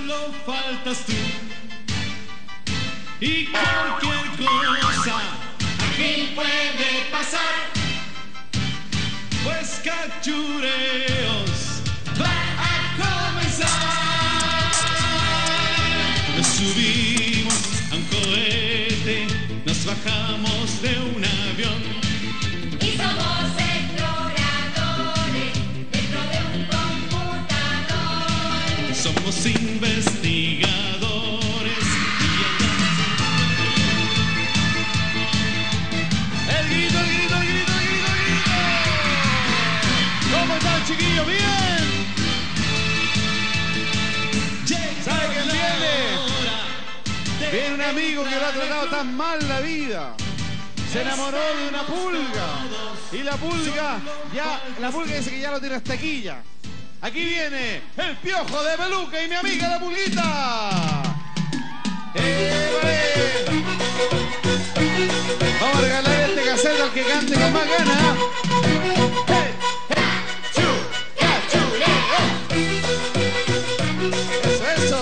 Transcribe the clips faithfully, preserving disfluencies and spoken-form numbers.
solo faltas tú. Y cualquier cosa aquí puede pasar, pues Cachureos va a comenzar. Nos subimos a un cohete, nos bajamos de un avión y somos exploradores dentro de un computador. Somos investigadores y allá... El grito, el grito, el grito, el grito, el grito. ¿Cómo están, chiquillos? ¿Bien? ¿Sabe quién viene? Viene un amigo que le ha tratado tan mal la vida. Se enamoró de una pulga. Y la pulga, ya, la pulga dice que ya lo tiene hasta aquí ya. Aquí viene el Piojo de Peluca y mi amiga la pulguita. ¡Eh, Vamos a regalar este cassette al que cante con más ganas. ¡Hey, hey, chu, cachureo! Eso, eso.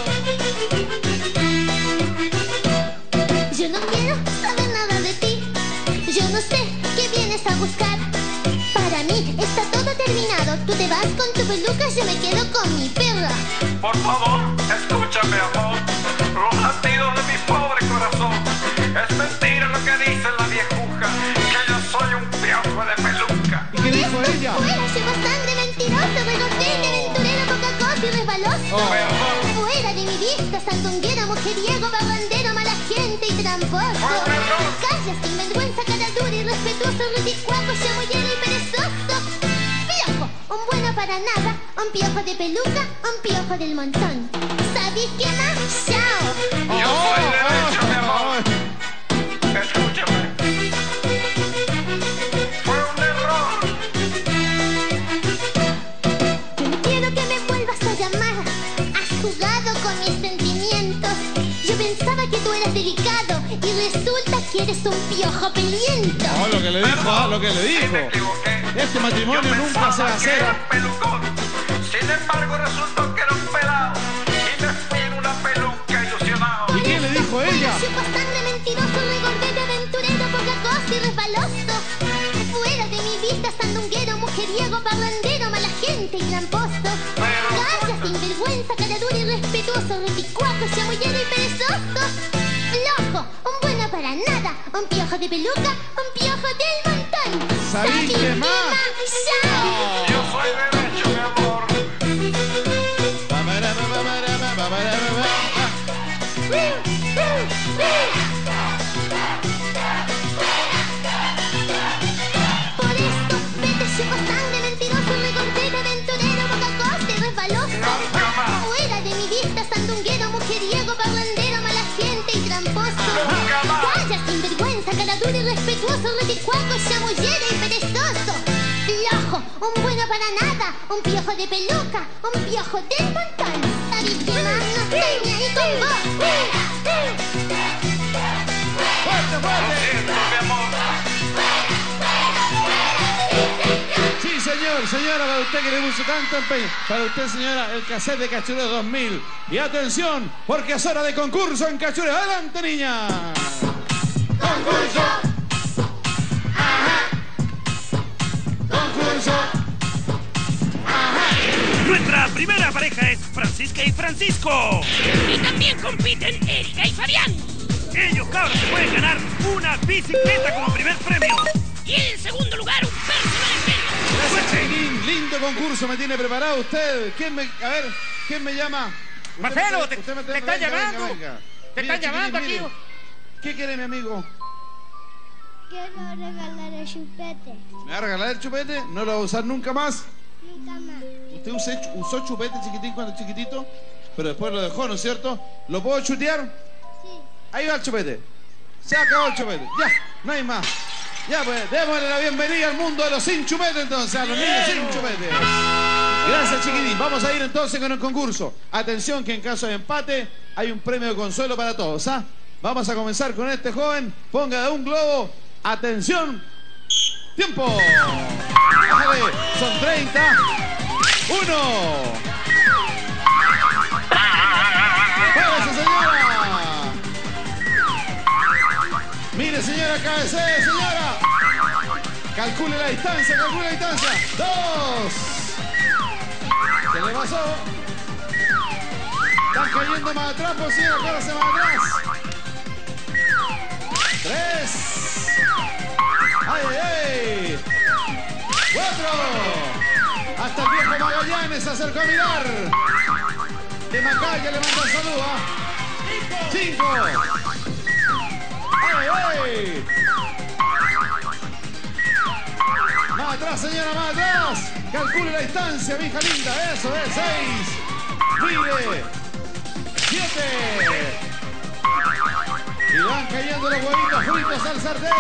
Yo no quiero saber nada de ti. Yo no sé qué vienes a buscar. Para mí está todo terminado. Tú te vas con tu peluca, yo me quedo con mi perra. Por favor, escúchame, amor. Los latidos de mi pobre corazón. Es mentira lo que dice la viejuja, que yo soy un piojo de peluca. ¿Y qué dijo ella? Fuera, soy bastante mentiroso, regordete, aventurero, poca cosa y resbaloso. Oh. Fuera de mi vista, sandunguero, mujeriego, barrandero, mala gente y tramposo. Calla, sin vergüenza, cara dura, irrespetuoso, ruticuaco, chamullero y perezoso. Piojo, un bueno para nada, un piojo de peluca, un piojo del montón. ¿Sabes qué más? ¡Chao! Yo soy derecho, mi amor. Escúchame. Fue un error. Yo no quiero que me vuelvas a llamar. Has jugado con mis sentimientos. Yo pensaba que tú eras delicado y resulta que eres un piojo peliento. Oh, lo que le dijo, ah, lo que le Sí, dijo. me equivoqué. Este matrimonio Yo nunca se va a pensaba que hacer. era pelucón. Sin embargo, resultó que era un pelado. Y me fui en una peluca ilusionado. ¿Y qué le dijo ella? Soy bastante mentiroso, regordete, aventurero, poca cosa y resbaloso. Fuera de mi vista, sandunguero, mujeriego, parrandero, mala gente y tramposo. Calla, sin vergüenza, cara dura y respetuoso, reticuaco, chamullero y perezoso. Flojo, un bueno para nada, un piojo de peluca, un piojo del montón. ¿Sabéis qué más? ¡Chao! Yo soy derecho, mi amor. Por esto, vete, chupa sangre, mentiroso, regordete, aventurero, poca cosa y resbaloso. Nunca más. Fuera de mi vista, sandunguero, mujeriego, barrandero, mala gente y tramposo. Nunca más. Calla, sin vergüenza, cara dura y respetuoso, reticuaco, chamullero y perezoso. Flojo, un bueno para nada, un piojo de peluca, un piojo del montón. ¿Sabes qué más? No estoy ni ahí con vos. ¡Fuerte, fuerte! Siento, mi amor. Sí, señor, señora, para usted que le puso tanto empeño. Para usted, señora, el cassette de Cachureo dos mil. Y atención, porque es hora de concurso en Cachureo. ¡Adelante, niña! ¡Concurso! ¡Ajá! ¡Concurso! Nuestra primera pareja es Francisca y Francisco. Y también compiten Erika y Fabián. Ellos, cabros, se pueden ganar una bicicleta como primer premio. Y en segundo lugar, un personal estéreo. Gracias, chiquín. Lindo concurso me tiene preparado usted. ¿Quién me, a ver, ¿quién me llama? Usted Marcelo, me- te- usted me- te están venga, venga, llamando. venga. Te Mire, están llamando chiquilín, aquí. mire. ¿Qué quiere mi amigo? Quiero regalar el chupete. ¿Me va a regalar el chupete? ¿No lo va a usar nunca más? Nunca más. ¿Usted usó, usó chupete chiquitín cuando chiquitito? Pero después lo dejó, ¿no es cierto? ¿Lo puedo chutear? Sí. Ahí va el chupete. Se acabó el chupete. Ya, no hay más. Ya pues, démosle la bienvenida al mundo de los sin chupete entonces, a los niños sin chupete. Gracias, chiquitín. Vamos a ir entonces con el concurso. Atención que en caso de empate hay un premio de consuelo para todos, ¿ah? Vamos a comenzar con este joven. Ponga de un globo. Atención. ¡Tiempo! Bájale. Son treinta. ¡Uno! Ese, señora. Calcule la distancia, calcule la distancia. Dos. Se le pasó. Están cayendo más atrás, por si acárase más atrás. Tres. ¡Ay, ay, ay! ¡Cuatro! Hasta el viejo Magallanes se acercó a mirar. De Macaya le manda el saludo. ¿Ah? ¡Cinco! ¡Ay, ay! Más atrás, señora, más atrás. Calcule la distancia, mi hija linda. Eso es. Seis. Mire. Siete. Y van cayendo los huevitos fritos al sartén.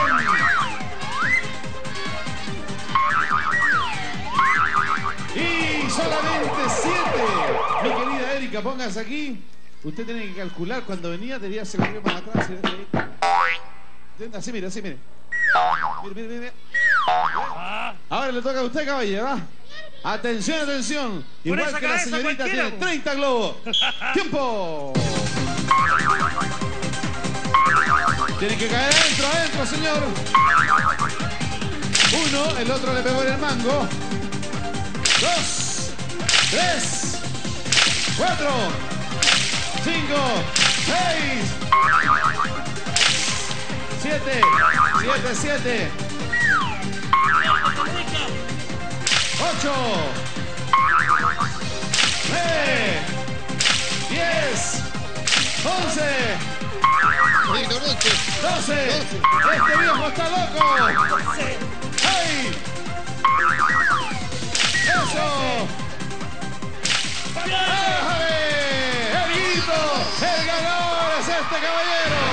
Y solamente siete. Mi querida Erika, póngase aquí. Usted tiene que calcular. Cuando venía tenía se corrió más atrás. Así, mire, así, mire. Mire, mire, mire. Ahora le toca a usted, caballero, ¿va? Atención, atención. Igual que la señorita tiene treinta globos. ¡Tiempo! Tiene que caer adentro, adentro, señor. Uno, el otro le pegó en el mango. Dos, tres, cuatro, cinco, seis, siete, siete, siete, ocho, nueve, diez, once, doce. Este viejo está loco. ¡Ay! ¡Eso! ¡Ay! ¡Erguito! ¡El ganador es este caballero!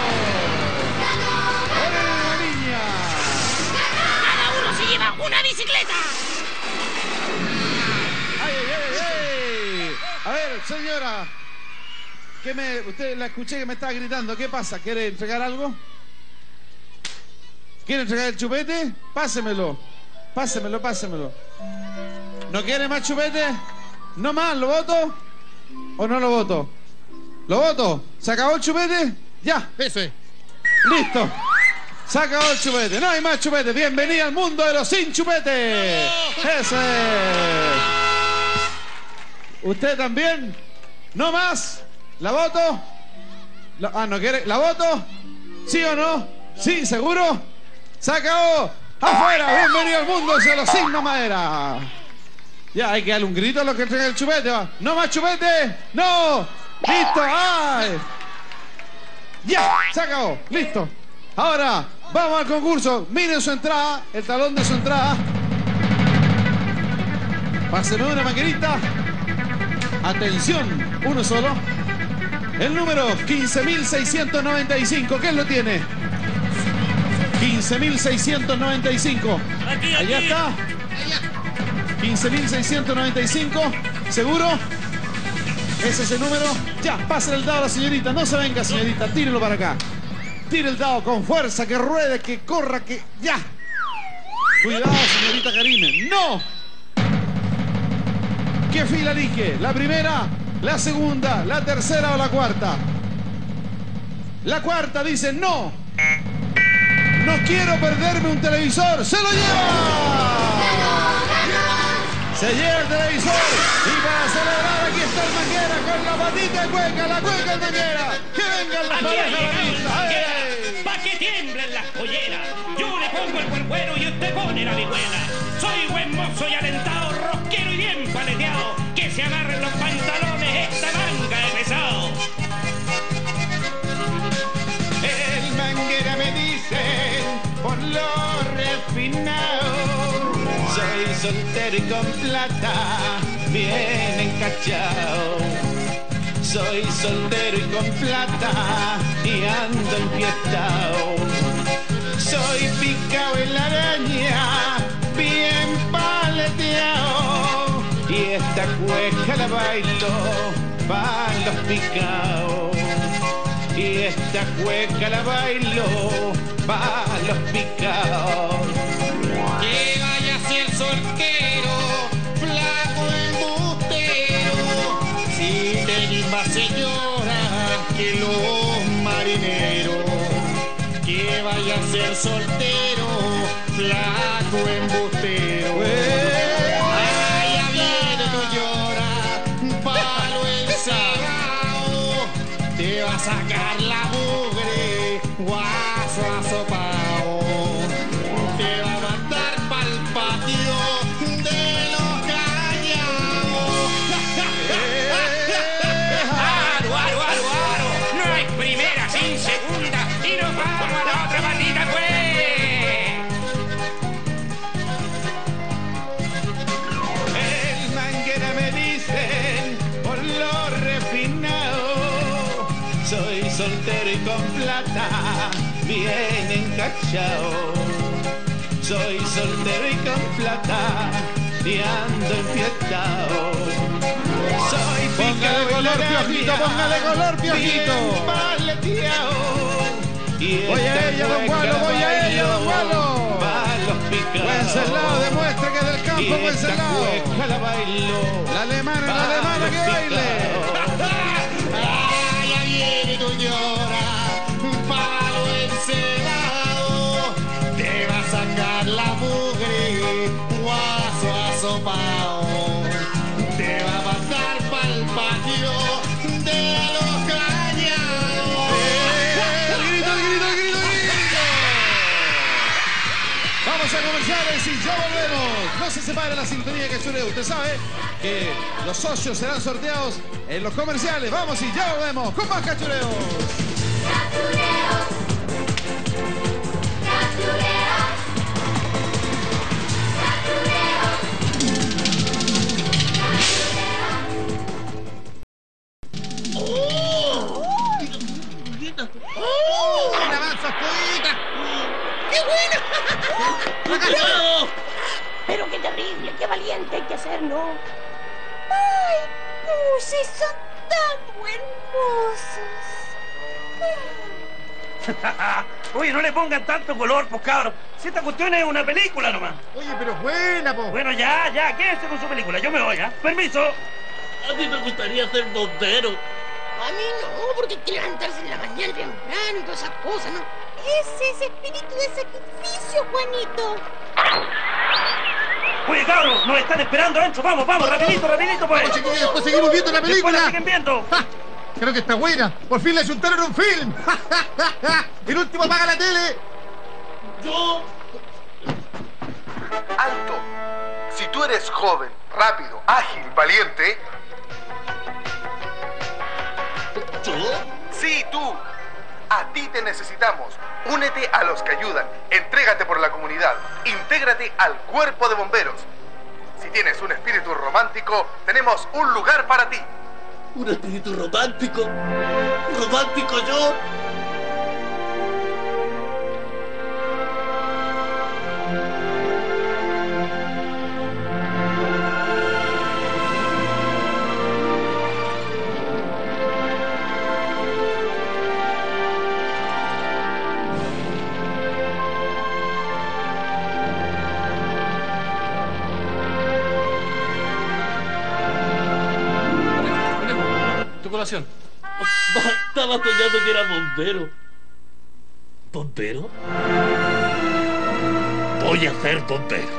¡Por una niña! Cada uno se lleva una bicicleta. ¡Ay, ay, ay! A ver, señora. ¿Qué me, usted la escuché que me estaba gritando. ¿Qué pasa? ¿Quiere entregar algo? ¿Quiere entregar el chupete? Pásemelo. Pásemelo, pásemelo. ¿No quiere más chupete? ¿No más? ¿Lo voto? ¿O no lo voto? ¿Lo voto? ¿Se acabó el chupete? Ya. Eso es. Listo. Se acabó el chupete. No hay más chupete. Bienvenida al mundo de los sin chupete. Eso es. ¿Usted también? ¿No más? ¿La voto? La, ah, ¿no quiere? ¿La voto? ¿Sí o no? ¿Sí? ¿Seguro? ¡Se acabó! ¡Afuera! ¡Bienvenido al mundo de los sin madera! Ya, hay que darle un grito a los que entregan el chupete, va. ¡No más chupete! ¡No! ¡Listo! ¡Ay! ¡Ya! ¡Se acabó! ¡Listo! Ahora, vamos al concurso. Miren su entrada, el talón de su entrada. Páseme una maquinita. Atención, uno solo. El número quince mil seiscientos noventa y cinco. ¿Quién lo tiene? quince mil seiscientos noventa y cinco. Aquí, aquí. Allá está. quince mil seiscientos noventa y cinco. ¿Seguro? Ese es el número. Ya, pase el dado a la señorita. No se venga, señorita. Tírelo para acá. Tire el dado con fuerza, que ruede, que corra, que... ¡Ya! Cuidado, señorita Karime. ¡No! ¿Qué fila elige? ¿La primera, la segunda, la tercera o la cuarta? La cuarta dice no. No quiero perderme un televisor. ¡Se lo lleva! Se lleva el televisor. Y para celebrar aquí está el Manguera con la patita de cueca, la cueca el Manguera. Que vengan las parejas a la pista. Pa' que tiemblen las polleras. Yo le pongo el cuercuero y usted pone la vihuela. Soy buen mozo y alentado, rosquero y bien paleteado. Que se agarren los pantalones esta manga de pesado. El Manguera me dice por lo refinado. Soy soltero y con plata, bien encachado. Soy soltero y con plata y ando enfiestado. Soy picao en la araña, bien paleteado. Y esta cueca la bailo pa' los picaos. Y esta cueca la bailo pa' los picaos. Que vaya hacia el soltero, flaco embustero. Si tenéis más señora que los marineros. Que vaya a ser soltero, flaco embustero. Ay, ya viene tu llora, palo encerrado, te va a sacar la mugre, guaso asopao, te va a mandar pa'l patio de los callados. ¡Aro, aro, aro, aro! No hay primera sin segunda y nos vamos a la otra patita, pues. El manguera me dicen por lo refinado, soy soltero y con plata, bien encachado. Soy soltero y con plata, y ando enfiestado. Soy Póngale color, Piojito, póngale color, Piojito. bien paleteado. Y Voy a esta ella, don cueca Gualo, voy a ella, don bailo, Gualo. palos picados. Wenceslao, demuestre que del Y campo, esta Wenceslao. cueca la bailo, La alemana, la alemana que baile. ¡Ay, ya viene tu llora, palo encelado, te va a sacar la mugre, guaso asopao, te va a mandar pa'l patio de los cañados. El grito, el grito, el grito, el grito. Vamos a comerciales y ya volvemos. No se separe la sintonía de Cachureo. Usted sabe que los socios serán sorteados en los comerciales. Vamos y ya volvemos con más Cachureos. Cachureos. Cachureos. Cachureos. ¡Buena avanza, poeta! ¡Qué bueno! Pero qué terrible, qué valiente hay que ser, ¿no? ¡Ay, Pussy, son tan hermosos! Oye, no le pongan tanto color, pues cabros. Si esta cuestión es una película nomás. Oye, pero buena, po. Bueno, ya, ya, quédese con su película. Yo me voy, ¿ah? Permiso. A mí me gustaría ser bombero. A mí no, porque hay que levantarse en la mañana temprano y todas esas cosas, ¿no? Ese es espíritu de sacrificio, Juanito. Oye, cabros, nos están esperando adentro. Vamos, vamos, rapidito, rapidito, pues. Vamos, chiquillos, después seguimos viendo la Después la película. siguen viendo. ¡Ja! Creo que está buena. Por fin le juntaron un film. El último apaga la tele. Yo... ¡Alto! Si tú eres joven, rápido, ágil, valiente... ¿Yo? ¡Sí, tú! A ti te necesitamos. Únete a los que ayudan. Entrégate por la comunidad. Intégrate al cuerpo de bomberos. Si tienes un espíritu romántico, tenemos un lugar para ti. ¿Un espíritu romántico? ¿Romántico yo? Tu colación. Estaba soñando que era bombero. ¿Bombero? Voy a ser bombero.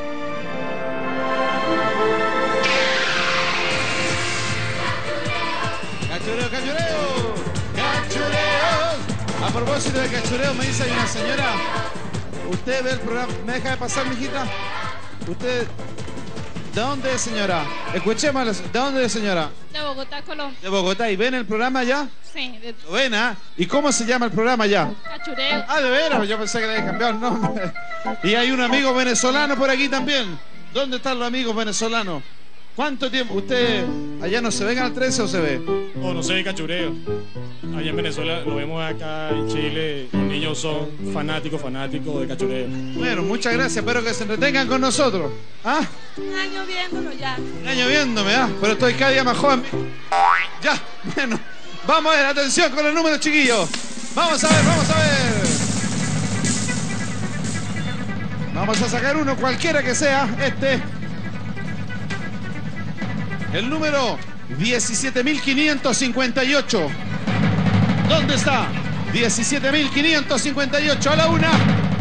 Cachureo, cachureo. Cachureo. A propósito de cachureo, me dice ahí una señora. Usted ve el programa. ¿Me deja de pasar, mijita? Usted. ¿De dónde es, señora? Escuchemos. ¿De dónde es, señora? De Bogotá, Colombia. De Bogotá. ¿Y ven el programa ya? Sí, de ¿Lo ven, ah? ¿Y cómo se llama el programa ya? Cachureo. Ah, de veras, yo pensé que le había cambiado el nombre. Y hay un amigo venezolano por aquí también. ¿Dónde están los amigos venezolanos? ¿Cuánto tiempo? ¿Usted allá no se ven al trece o se ve? Oh, no se ve Cachureo. Allá en Venezuela lo vemos acá en Chile. Los niños son fanáticos, fanáticos de Cachureo. Bueno, muchas gracias. Espero que se entretengan con nosotros. ¿Ah? Un año viéndolo ya. Un año viéndome, ¿ah? Pero estoy cada día más joven. Ya, bueno. Vamos a ver, atención con los números, chiquillos. Vamos a ver, vamos a ver. Vamos a sacar uno, cualquiera que sea. Este. El número diecisiete mil quinientos cincuenta y ocho. ¿Dónde está? diecisiete mil quinientos cincuenta y ocho a la una.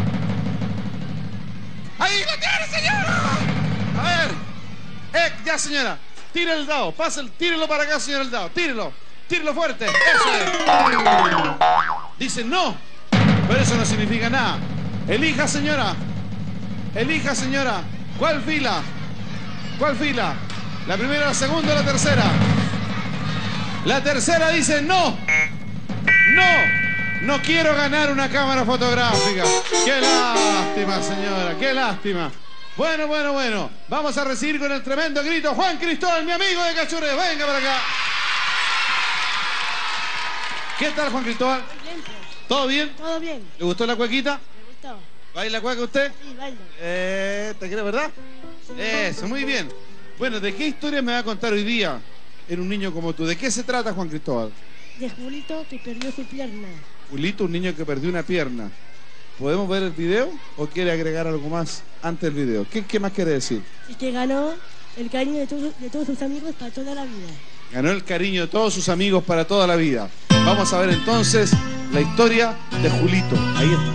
¡Ahí lo tiene, señora! A ver. Eh, ya, señora. Tire el dado. Pase el, tírelo para acá, señor, el dado. Tírelo. Tírelo fuerte. Eso es. Dicen no. Pero eso no significa nada. Elija, señora. Elija, señora. ¿Cuál fila? ¿Cuál fila? ¿La primera, la segunda o la tercera? La tercera dice no. No. No quiero ganar una cámara fotográfica. Qué lástima, señora. Qué lástima. Bueno, bueno, bueno. Vamos a recibir con el tremendo grito Juan Cristóbal, mi amigo de Cachureo. Venga para acá. ¿Qué tal, Juan Cristóbal? Bien, pues. ¿Todo bien? Todo bien. ¿Le gustó la cuequita? Me gustó. ¿Baila cueca usted? Sí, bailo. Eh, ¿te crees, verdad? Eso, muy bien. Bueno, ¿de qué historia me va a contar hoy día en un niño como tú? ¿De qué se trata, Juan Cristóbal? De Julito que perdió su pierna. Julito, un niño que perdió una pierna. ¿Podemos ver el video o quiere agregar algo más antes del video? ¿Qué, qué más quiere decir? Y que ganó el cariño de, todo, de todos sus amigos para toda la vida. Ganó el cariño de todos sus amigos para toda la vida. Vamos a ver entonces la historia de Julito. Ahí está.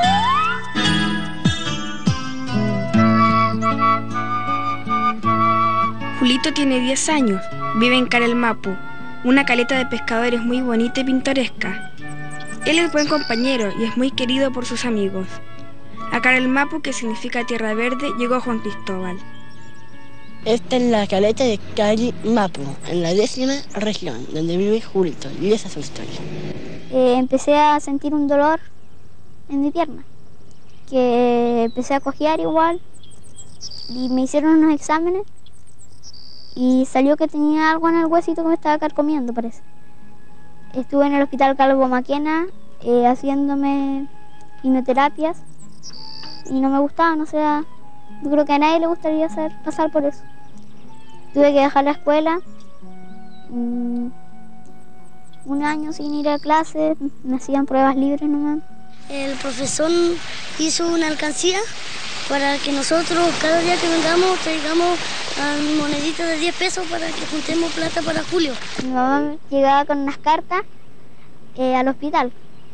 Julito tiene diez años, vive en Carelmapu, una caleta de pescadores muy bonita y pintoresca. Él es buen compañero y es muy querido por sus amigos. A Carelmapu, que significa tierra verde, llegó Juan Cristóbal. Esta es la caleta de Carelmapu, en la décima región, donde vive Julito, y esa es su historia. Eh, empecé a sentir un dolor en mi pierna, que empecé a cojear igual, y me hicieron unos exámenes, y salió que tenía algo en el huesito que me estaba carcomiendo, parece. Estuve en el hospital Calvo Maquena eh, haciéndome quimioterapias y no me gustaban, o sea, yo creo que a nadie le gustaría hacer, pasar por eso. Tuve que dejar la escuela, mmm, un año sin ir a clases, me hacían pruebas libres nomás. El profesor hizo una alcancía para que nosotros cada día que vengamos traigamos uh, moneditas de diez pesos para que juntemos plata para Julio. Mi mamá llegaba con unas cartas eh, al hospital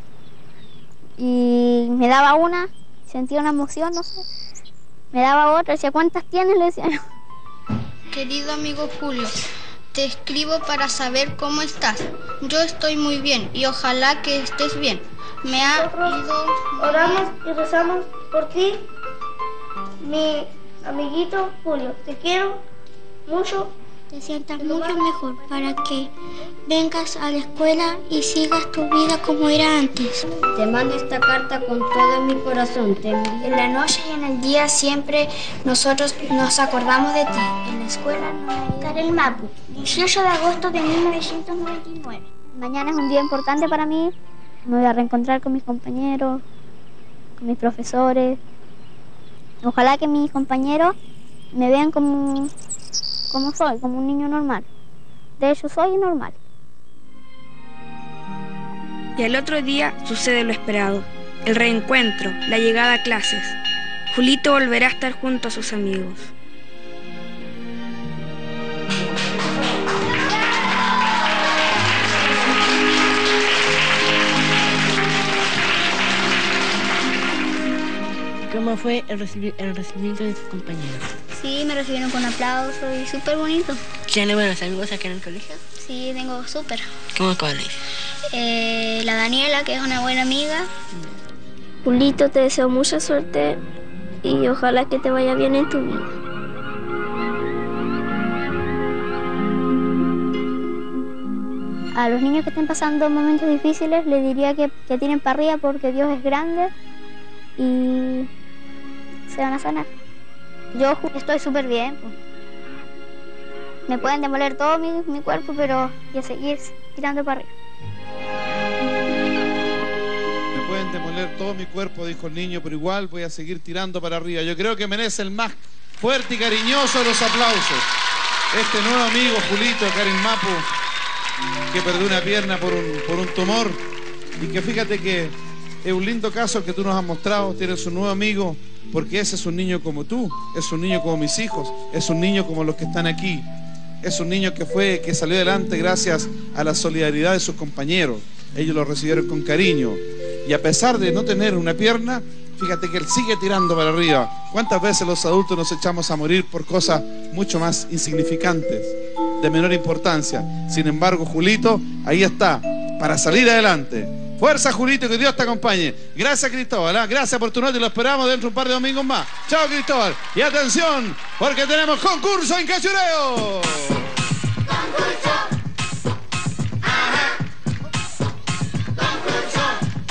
y me daba una, sentía una emoción, no sé, me daba otra, decía, ¿cuántas tienes? Le decía yo. Querido amigo Julio, te escribo para saber cómo estás. Yo estoy muy bien y ojalá que estés bien. Me ha ido... Oramos y rezamos por ti, mi amiguito Julio. Te quiero mucho. Te sientas mucho mejor para que vengas a la escuela y sigas tu vida como era antes. Te mando esta carta con todo mi corazón. Te envío. En la noche y en el día siempre nosotros nos acordamos de ti. En la escuela no. Carelmapu, dieciocho de agosto de mil novecientos noventa y nueve. Mañana es un día importante para mí. Me voy a reencontrar con mis compañeros, con mis profesores. Ojalá que mis compañeros me vean como, como soy, como un niño normal. De hecho, soy normal. Y al otro día sucede lo esperado, el reencuentro, la llegada a clases. Julito volverá a estar junto a sus amigos. ¿Cómo fue el, recibir, el recibimiento de tus compañeros? Sí, me recibieron con aplausos y súper bonito. ¿Tienes buenos amigos acá en el colegio? Sí, tengo súper. ¿Cómo cuáles? Eh, la Daniela, que es una buena amiga. Julito, te deseo mucha suerte y ojalá que te vaya bien en tu vida. A los niños que estén pasando momentos difíciles les diría que, que tienen para arriba porque Dios es grande y se van a sanar. Yo estoy súper bien. Pues. Me pueden demoler todo mi, mi cuerpo, pero voy a seguir tirando para arriba. Me pueden demoler todo mi cuerpo, dijo el niño, pero igual voy a seguir tirando para arriba. Yo creo que merece el más fuerte y cariñoso de los aplausos. Este nuevo amigo, Julito de Carelmapu, que perdió una pierna por un, por un tumor y que fíjate que es un lindo caso el que tú nos has mostrado. Tienes un nuevo amigo porque ese es un niño como tú, es un niño como mis hijos, es un niño como los que están aquí, es un niño que fue, que salió adelante gracias a la solidaridad de sus compañeros. ellos lo recibieron con cariño. Y a pesar de no tener una pierna, fíjate que él sigue tirando para arriba. ¿Cuántas veces los adultos nos echamos a morir por cosas mucho más insignificantes, de menor importancia? Sin embargo, Julito, ahí está, para salir adelante. Fuerza, Julito, que Dios te acompañe. Gracias, Cristóbal, ¿eh? Gracias por tu nota y lo esperamos dentro de un par de domingos más. Chao, Cristóbal. Y atención, porque tenemos concurso en cachureo. Concurso. Ajá. Concurso.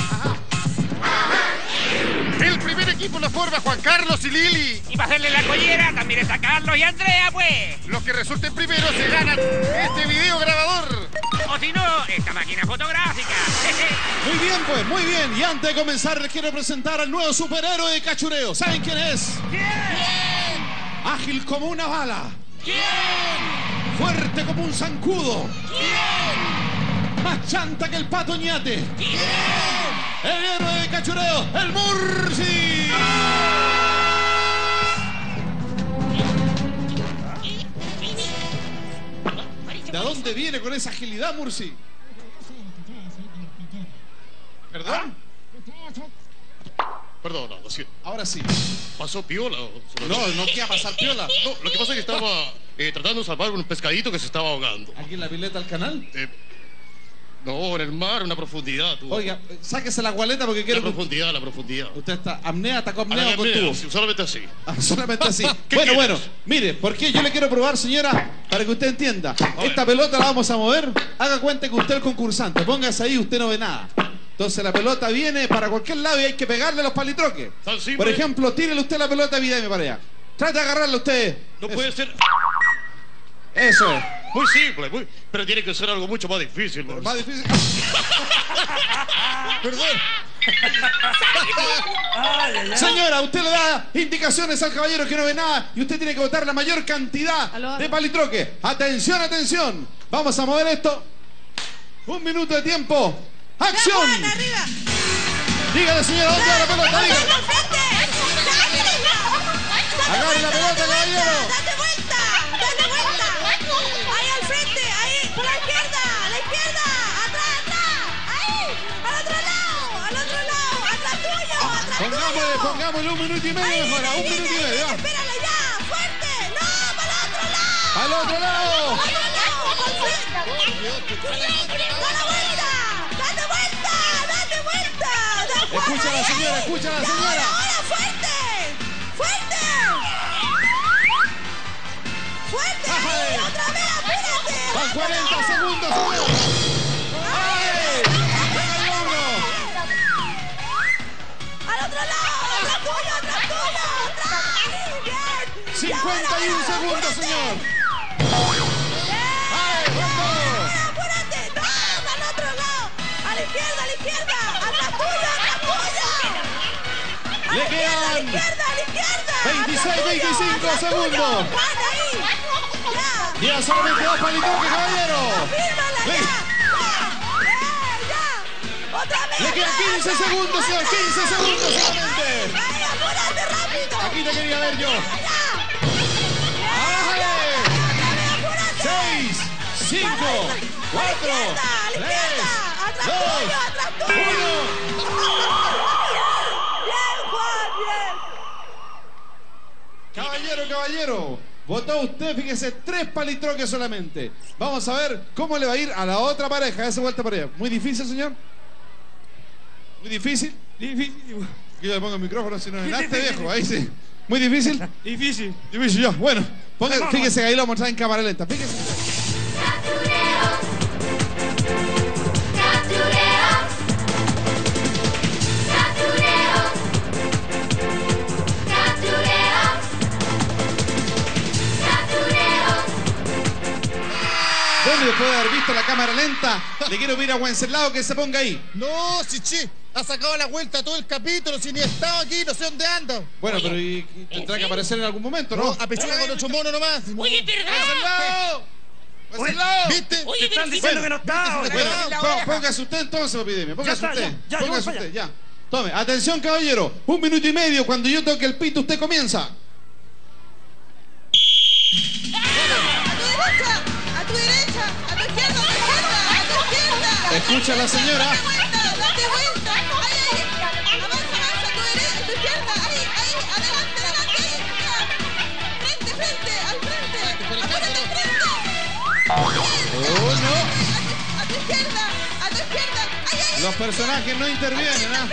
El primer equipo lo forma Juan Carlos y Lili. Y para hacerle la collera también está Carlos y Andrea, pues. Los que resulten primero se ganan este video grabador. O si no, esta máquina fotográfica. Muy bien, pues, muy bien. Y antes de comenzar, les quiero presentar al nuevo superhéroe de cachureo. ¿Saben quién es? ¿Quién? Ágil como una bala. ¿Quién? Fuerte como un zancudo. ¿Quién? Más chanta que el pato ñate. ¿Quién? El héroe de cachureo, el Mursi. ¿De dónde viene con esa agilidad, Mursi? ¿Perdón? Perdón, no, sí. Ahora sí. ¿Pasó piola? No, no quiera pasar piola. No, lo que pasa es que estaba eh, tratando de salvar un pescadito que se estaba ahogando. ¿Aquí en la pileta al canal? Eh, no, en el mar, una profundidad. Tú. Oiga, sáquese la gualeta porque quiero... La profundidad, la profundidad. Usted está apnea, está A con la apnea o con apnea, tubo. sí, solamente así. Ah, solamente así. ¿Qué Bueno, quieres? bueno, mire, porque yo le quiero probar, señora, para que usted entienda. Esta pelota la vamos a mover. Haga cuenta que usted es el concursante. Póngase ahí, usted no ve nada. Entonces la pelota viene para cualquier lado y hay que pegarle los palitroques. Por ejemplo, tírele usted la pelota y dame para allá. Trate de agarrarla usted. No Eso. puede ser. Eso es. Muy simple, muy... pero tiene que ser algo mucho más difícil. ¿No? Más difícil. Perdón. Señora, usted le da indicaciones al caballero que no ve nada y usted tiene que botar la mayor cantidad de palitroque. Atención, atención. Vamos a mover esto. Un minuto de tiempo. ¡Acción! Dígale, señora, ¿dónde va la pelota? Dígale. Agarre la pelota, caballero. ¡Date vuelta! ¡Date vuelta! Ahí al frente, ahí, por la izquierda, a la izquierda, atrás, atrás, ahí, al otro lado, al otro lado, atrás tuyo, atrás Pongámosle, tuyo. pongámosle un minuto y medio Ahí, mejor, a un ahí, minuto y ahí, medio. ya. Espérala ya, fuerte, no, para el otro lado. ¡Al otro lado! Al otro lado, al frente. ¡Da la vuelta! ¡Date vuelta! ¡Date vuelta! ¡Da Escucha a la señora, escucha a la Y señora. ahora, ahora, fuerte, fuerte. ¡Fuerte! Bájale. ¡Otra vez! ¡Apúrate! Van cuarenta segundos, señor. ¡Ay! ¡Pégale uno! ¡Al otro lado! ¡Atrás tuyo! ¡Atrás tuyo! ¡Atrás! ¡Bien! cincuenta y uno segundos, señor. ¡Ay, con todo! ¡Apúrate! ¡No! ¡Al otro lado! ¡A la izquierda! ¡A la izquierda! ¡Atrás tuyo! ¡Atrás tuyo! ¡A Le la izquierda! ¡A la quedan izquierda! ¡A la izquierda! veintiséis, ¡Atrás tuyo! veinticinco ¡Atrás tuyo! segundos. ¡Juan, ahí! ¡Ya! Quedan solamente dos palitroques, caballero. ¡Fírmala Le, ya! ¡Ya! ¡Eh, ya! ¡Otra vez! le quedan quince segundos, señor. quince segundos solamente. ¡Ay, apúrate rápido! Aquí te quería ver yo. ¡Ya! ¡Bájale! seis, cinco, cuatro, tres, dos, uno. ¡Bien, Juan! ¡Bien! Caballero, caballero, votó usted, fíjese, tres palitroques solamente. Vamos a ver cómo le va a ir a la otra pareja. Esa vuelta para allá. ¿Muy difícil, señor? ¿Muy difícil? Difícil. Que yo le pongo el micrófono si no es este viejo. Ahí sí. ¿Muy difícil? Difícil. Difícil, ya. Bueno, ponga, fíjese que ahí lo vamos a mostrar en cámara lenta. Fíjese. Bueno, y después de haber visto la cámara lenta, le quiero pedir a Wenceslao que se ponga ahí. No, Chichi, ha sacado la vuelta todo el capítulo, si ni he estado aquí, no sé dónde anda. Bueno, pero y, y tendrá que aparecer en algún momento, ¿no? No, a pechuga con ocho monos nomás. Oye, ¿verdad? ¡Wenceslao! ¡Wenceslao! ¿Viste? Oye, Te están diciendo que no está. Bueno, pó- póngase usted entonces, epidemia. Póngase Ya está, usted. ya, ya, yo voy Póngase para usted, ya. Tome, atención, caballero. Un minuto y medio. Cuando yo toque el pito, usted comienza. ¡A tu derecha! ¡A tu derecha! ¡A tu izquierda! ¡A tu izquierda! ¡A tu izquierda! Escucha a la señora. Date vuelta. Ahí, ahí. Avanza, avanza. A tu derecha, a tu izquierda. Ahí, ahí. Adelante, adelante. Ahí. Frente, frente. Al frente. Apúrate al frente. Oh, no. A tu izquierda. A tu izquierda. Ahí, ahí. Los personajes no intervienen, ¿ah?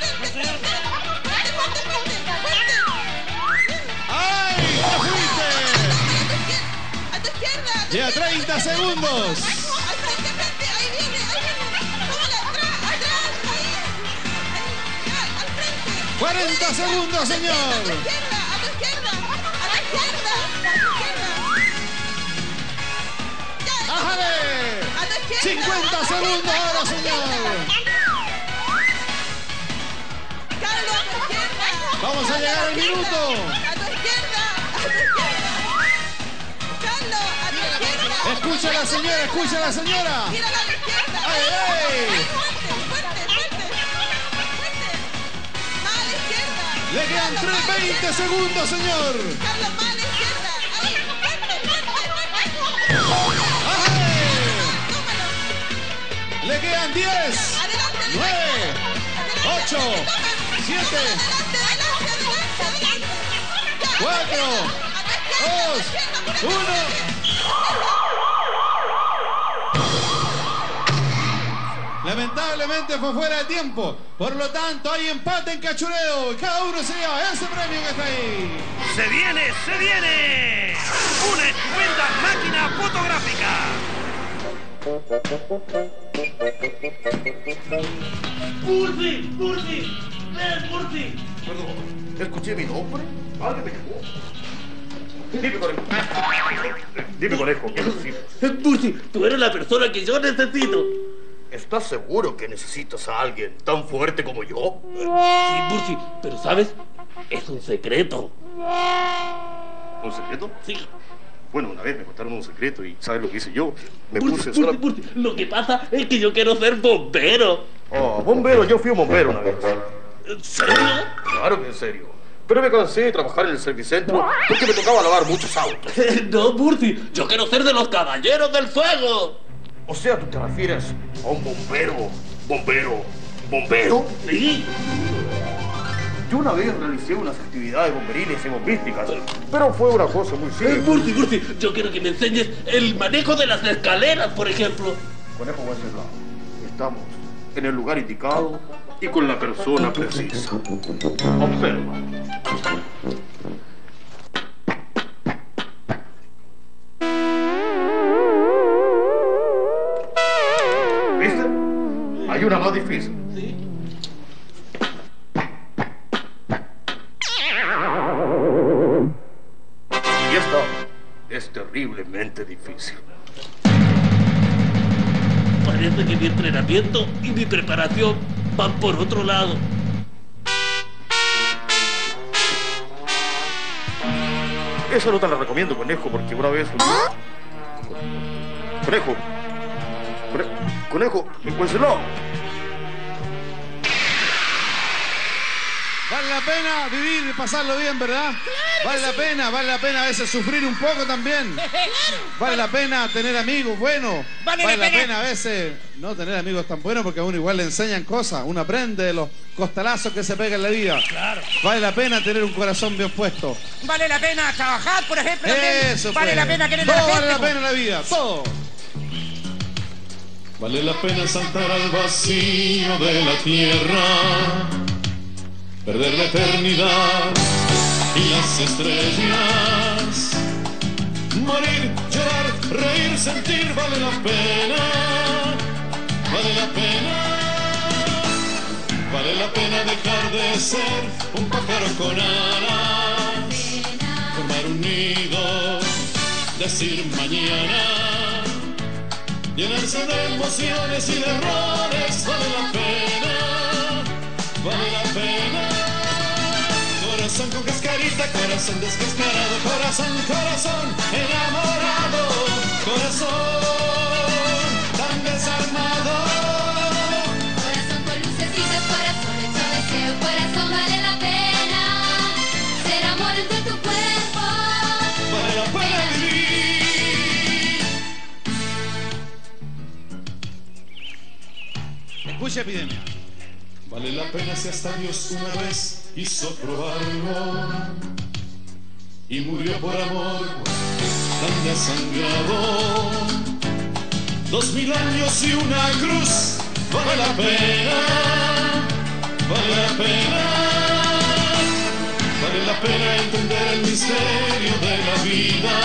¡Ay! ¡Ya fuiste! A tu izquierda. Lleva treinta segundos. Ahí viene, ahí viene. Tómala, atrás, atrás. Ahí. Al frente. cuarenta segundos, señor. A tu izquierda, a tu izquierda. A tu izquierda. A tu izquierda. ¡Ájale! A tu izquierda. cincuenta segundos ahora, señor. Carlos, a tu izquierda. Vamos a llegar al minuto. A tu izquierda. A tu izquierda. Carlos, a tu izquierda. Escucha a la señora, escucha a la señora. Gírala a la izquierda. ¡Ay, ay! Fuerte, fuerte, fuerte. Fuerte. Más a la izquierda. Le quedan tres, veinte segundos, señor. Carlos, más a la izquierda. Ahí, fuerte, fuerte, fuerte. ¡Ájale! Le quedan diez, nueve, ocho, siete, cuatro, dos, uno. Lamentablemente fue fuera de tiempo. Por lo tanto, hay empate en cachureo. Y cada uno se lleva ese premio que está ahí. ¡Se viene, se viene! ¡Una estupenda máquina fotográfica! ¡Murphy! ¡Murphy! ¡Ven, Murphy! Perdón, ¿escuché mi nombre? ¿Alguien me llamó? Dime, conejo. Dime, conejo, ¿qué necesitas? Murphy, tú eres la persona que yo necesito. ¿Estás seguro que necesitas a alguien tan fuerte como yo? Sí, Murphy, pero ¿sabes? Es un secreto. ¿Un secreto? Sí. Bueno, una vez me contaron un secreto y ¿sabes lo que hice yo? Me Murphy, puse Murphy, sola... Murphy, lo que pasa es que yo quiero ser bombero. Oh, bombero, yo fui un bombero una vez. ¿En serio? Claro que en serio. Pero me cansé de trabajar en el servicentro porque me tocaba lavar muchos autos. No, Murphy, yo quiero ser de los caballeros del fuego. O sea, ¿tú te refieres a un bombero? ¿Bombero? ¿Bombero? Sí. Yo una vez realicé unas actividades bomberiles y bombísticas, pero fue una cosa muy Eh, simple. Murphy, Murphy, yo quiero que me enseñes el manejo de las escaleras, por ejemplo. Conejo Wenceslao, estamos en el lugar indicado y con la persona precisa. Observa. ¿Viste? Hay una más difícil. Sí. Y esta es terriblemente difícil. Parece que mi entrenamiento y mi preparación van por otro lado. Esa no te la recomiendo, conejo, porque una vez... Conejo. Conejo. Conejo. Wenceslao. Vale la pena vivir y pasarlo bien, ¿verdad? Vale la pena, vale la pena a veces sufrir un poco también. Vale la pena tener amigos buenos. Vale Vale la la pena. pena a veces no tener amigos tan buenos porque a uno igual le enseñan cosas. Uno aprende de los costalazos que se pega en la vida. Claro. Vale la pena tener un corazón bien puesto. Vale la pena trabajar, por ejemplo. también. Eso, Vale pues. la pena querer a Todo la vale gente, la pues. pena en la vida, todo. Vale la pena saltar al vacío de la tierra, perder la eternidad y las estrellas, morir, llorar, reír, sentir, vale la pena, vale la pena, vale la pena dejar de ser un pájaro con alas, formar un nido, decir mañana, llenarse de emociones y de errores, vale la pena, vale la pena. Corazón con cascarita, corazón descascarado, corazón, corazón enamorado, corazón tan desarmado. Corazón con lucecitas, corazón hecho deseo, corazón vale la pena ser amor entre tu cuerpo. Vale la pena vivir. Escucha Epidemia. Vale la pena si hasta Dios una vez hizo probarlo y murió por amor tan desangrado. Dos mil años y una cruz, vale la pena, vale la pena, vale la pena entender el misterio de la vida.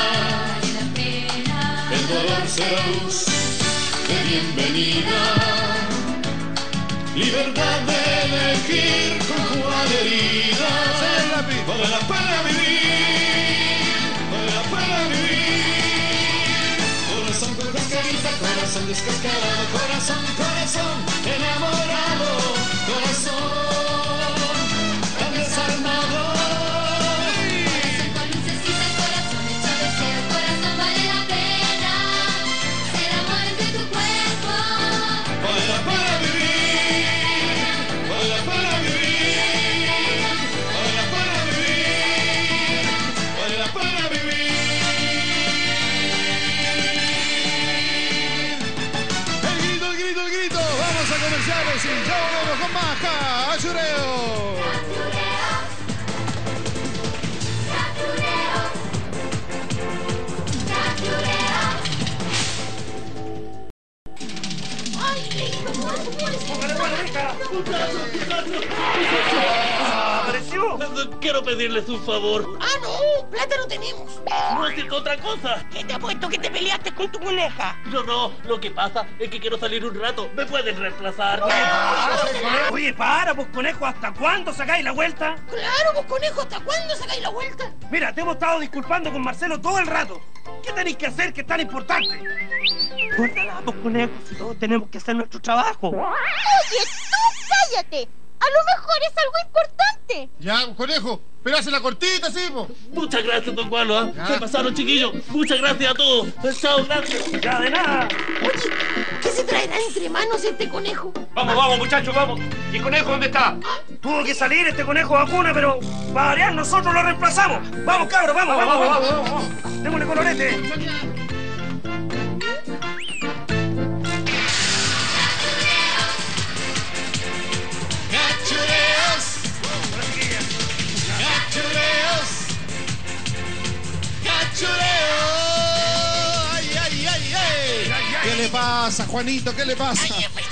El dolor será luz de bienvenida. Libertad de elegir con cuál herida vale la pena vivir, vale la pena vivir. Corazón con cascarita, corazón descascarado, corazón, corazón enamorado, corazón tan desarmado. Corazón con lucecitas, corazón hecho de cielo, corazón vale la pena ser amor entre tu cuerpo. Vale la pena vivir. Vale la pena vivir, vale la pena vivir, vale la pena vivir. El grito, el grito, el grito. Vamos a comerciales y ya volvemos con más Cachureo. ¿Apareció? Quiero pedirles un favor. Ah, no, plata no tenemos. No es otra cosa. ¿Qué te ha puesto que te peleaste con tu coneja? No, no, lo que pasa es que quiero salir un rato. ¿Me pueden reemplazar? Oye, para, vos conejo, ¿hasta cuándo sacáis la vuelta? Claro, vos conejo, ¿hasta cuándo sacáis la vuelta? Mira, te hemos estado disculpando con Marcelo todo el rato. ¿Qué tenéis que hacer que es tan importante? Córtala, vos conejo, si todos tenemos que hacer nuestro trabajo. Oye, tú cállate. A lo mejor es algo importante. Ya, conejo, pero hace la cortita, sí, po. Muchas gracias, don Gualo. ¿eh? Se pasaron, chiquillos. Muchas gracias a todos. Chao, gracias. Ya, de nada. Oye, ¿qué se traerá entre manos este conejo? Vamos, vamos, muchachos, vamos. ¿Y el conejo dónde está? Tuvo que salir este conejo vacuna, pero para variar nosotros lo reemplazamos. Vamos, cabros, vamos, vamos, vamos. vamos, vamos, vamos. Démosle colorete. Cachureos, cachureos, cachureos. Ay, ay, ay, ay. ¿Qué le pasa, Juanito? ¿Qué le pasa?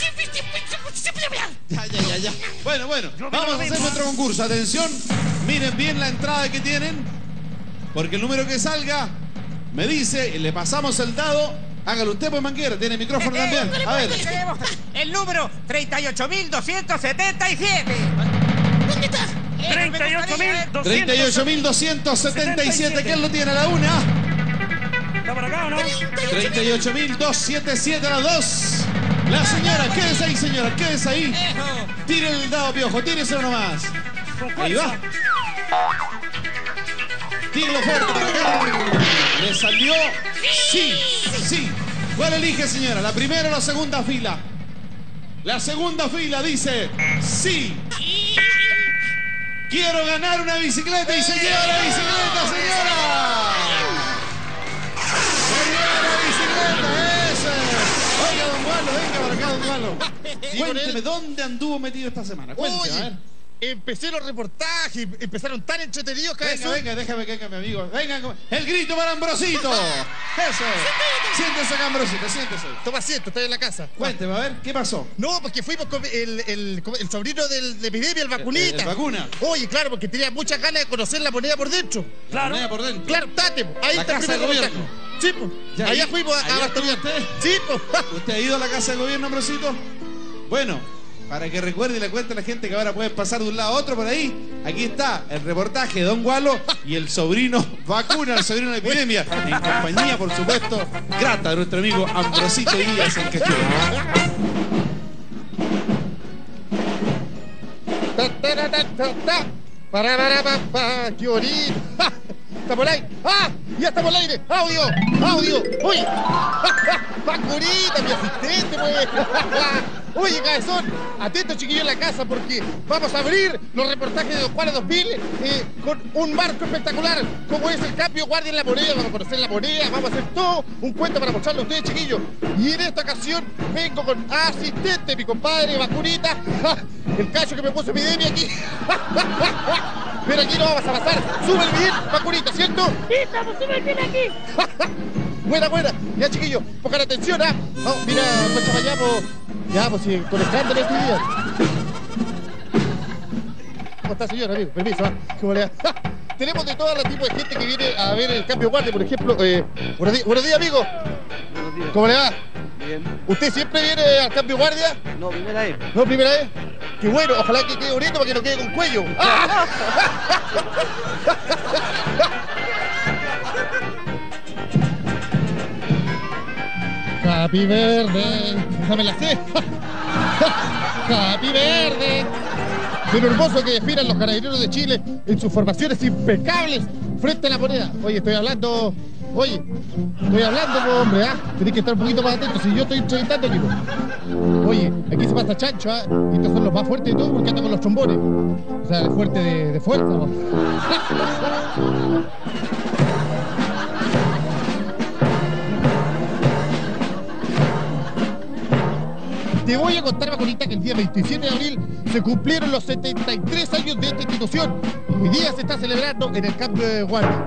Ya, ya, ya, ya. Bueno, bueno, vamos a hacer nuestro concurso. Atención, miren bien la entrada que tienen, porque el número que salga me dice, y le pasamos el dado. Hágalo usted, pues, Manguera, tiene micrófono también. A ver. El número treinta y ocho mil doscientos setenta y siete. ¿Dónde está? treinta y ocho mil doscientos setenta y siete. ¿Quién lo tiene a la una? ¿Está por acá o no? treinta y ocho mil doscientos setenta y siete a las dos. La señora, quédese ahí, señora, quédese ahí. Tire el dado, Piojo, tírese nomás. Ahí va. Tírelo fuerte para acá. Le salió. Sí, sí. ¿Cuál elige, señora? ¿La primera o la segunda fila? La segunda fila dice sí. Quiero ganar una bicicleta y se lleva la bicicleta, señora. Se lleva la bicicleta, ese. Oiga, don Gualo, venga para acá, don Gualo. Cuénteme, ¿dónde anduvo metido esta semana? Cuénteme, a ver. Empecé los reportajes, empezaron tan entretenidos que Venga, venga, déjame que venga mi amigo. Venga, el grito para Ambrosito. Eso. Siéntese acá, Ambrosito, siéntese. Toma asiento, estoy en la casa. Cuénteme, a ver, ¿qué pasó? No, porque fuimos con el, el, el sobrino del, de Epidemia, el vacunita. El, el vacuna. Oye, claro, porque tenía muchas ganas de conocer la moneda por dentro. La moneda por dentro. Claro, tate, ahí la está casa el del primer gobierno. reportaje. Sí, pues. Allá ahí, fuimos a, allá a Bartolomé. ¿Usted? Sí, pues. ¿Usted ha ido a la casa del gobierno, Ambrosito? Bueno, para que recuerde y le cuente a la gente que ahora pueden pasar de un lado a otro por ahí, aquí está el reportaje de Don Gualo y el sobrino vacuna, el sobrino de Epidemia, en compañía, por supuesto, grata de nuestro amigo Ambrosito Díaz, el Cachureos. Para, para, para, para, qué bonito. Estamos al aire. ¡Ah! ¡Ya estamos al aire! ¡Audio! ¡Audio! ¡Uy! ¡Vacunita, mi asistente, pues! Oye, cabezón, atento chiquillo en la casa porque vamos a abrir los reportajes de Don Juan dos mil eh, con un marco espectacular como es el cambio guardia en la moneda. Vamos a conocer la moneda, vamos a hacer todo un cuento para mostrarle a ustedes, chiquillos. Y en esta ocasión vengo con asistente, mi compadre, vacunita, el cacho que me puso epidemia aquí. Pero aquí no vamos a pasar. Sube bien, vacunita, ¿cierto? Sí, estamos súper bien aquí. Buena, buena. Ya, chiquillos, pongan atención, ¿ah? Oh, mira, pues para allá, pues. Ya, pues sí, con escándalo este día. ¿Cómo está, señor, amigo? Permiso, ¿ah? ¿Cómo le va? Tenemos de todo tipo de gente que viene a ver el cambio guardia, por ejemplo. Eh, buenos, días, buenos días, amigo. Buenos días. ¿Cómo le va? Bien. ¿Usted siempre viene al cambio guardia? No, primera vez. ¿No, primera vez? Qué bueno, ojalá que quede bonito para que no quede con cuello. ¡Ah! Happy Verde, esa me la sé. Happy Verde. De lo hermoso que despidan los carabineros de Chile en sus formaciones impecables frente a la moneda. Oye, estoy hablando, oye, estoy hablando, hombre, ¿ah? Tenés que estar un poquito más atento si yo estoy entrevistando aquí. Oye, aquí se pasa chancho, ¿ah? Y estos son los más fuertes de todos porque andan con los trombones. O sea, fuerte de, de fuerza, ¿no? Te voy a contar, vacunita, que el día veintisiete de abril se cumplieron los setenta y tres años de esta institución. Hoy día se está celebrando en el cambio de guardia.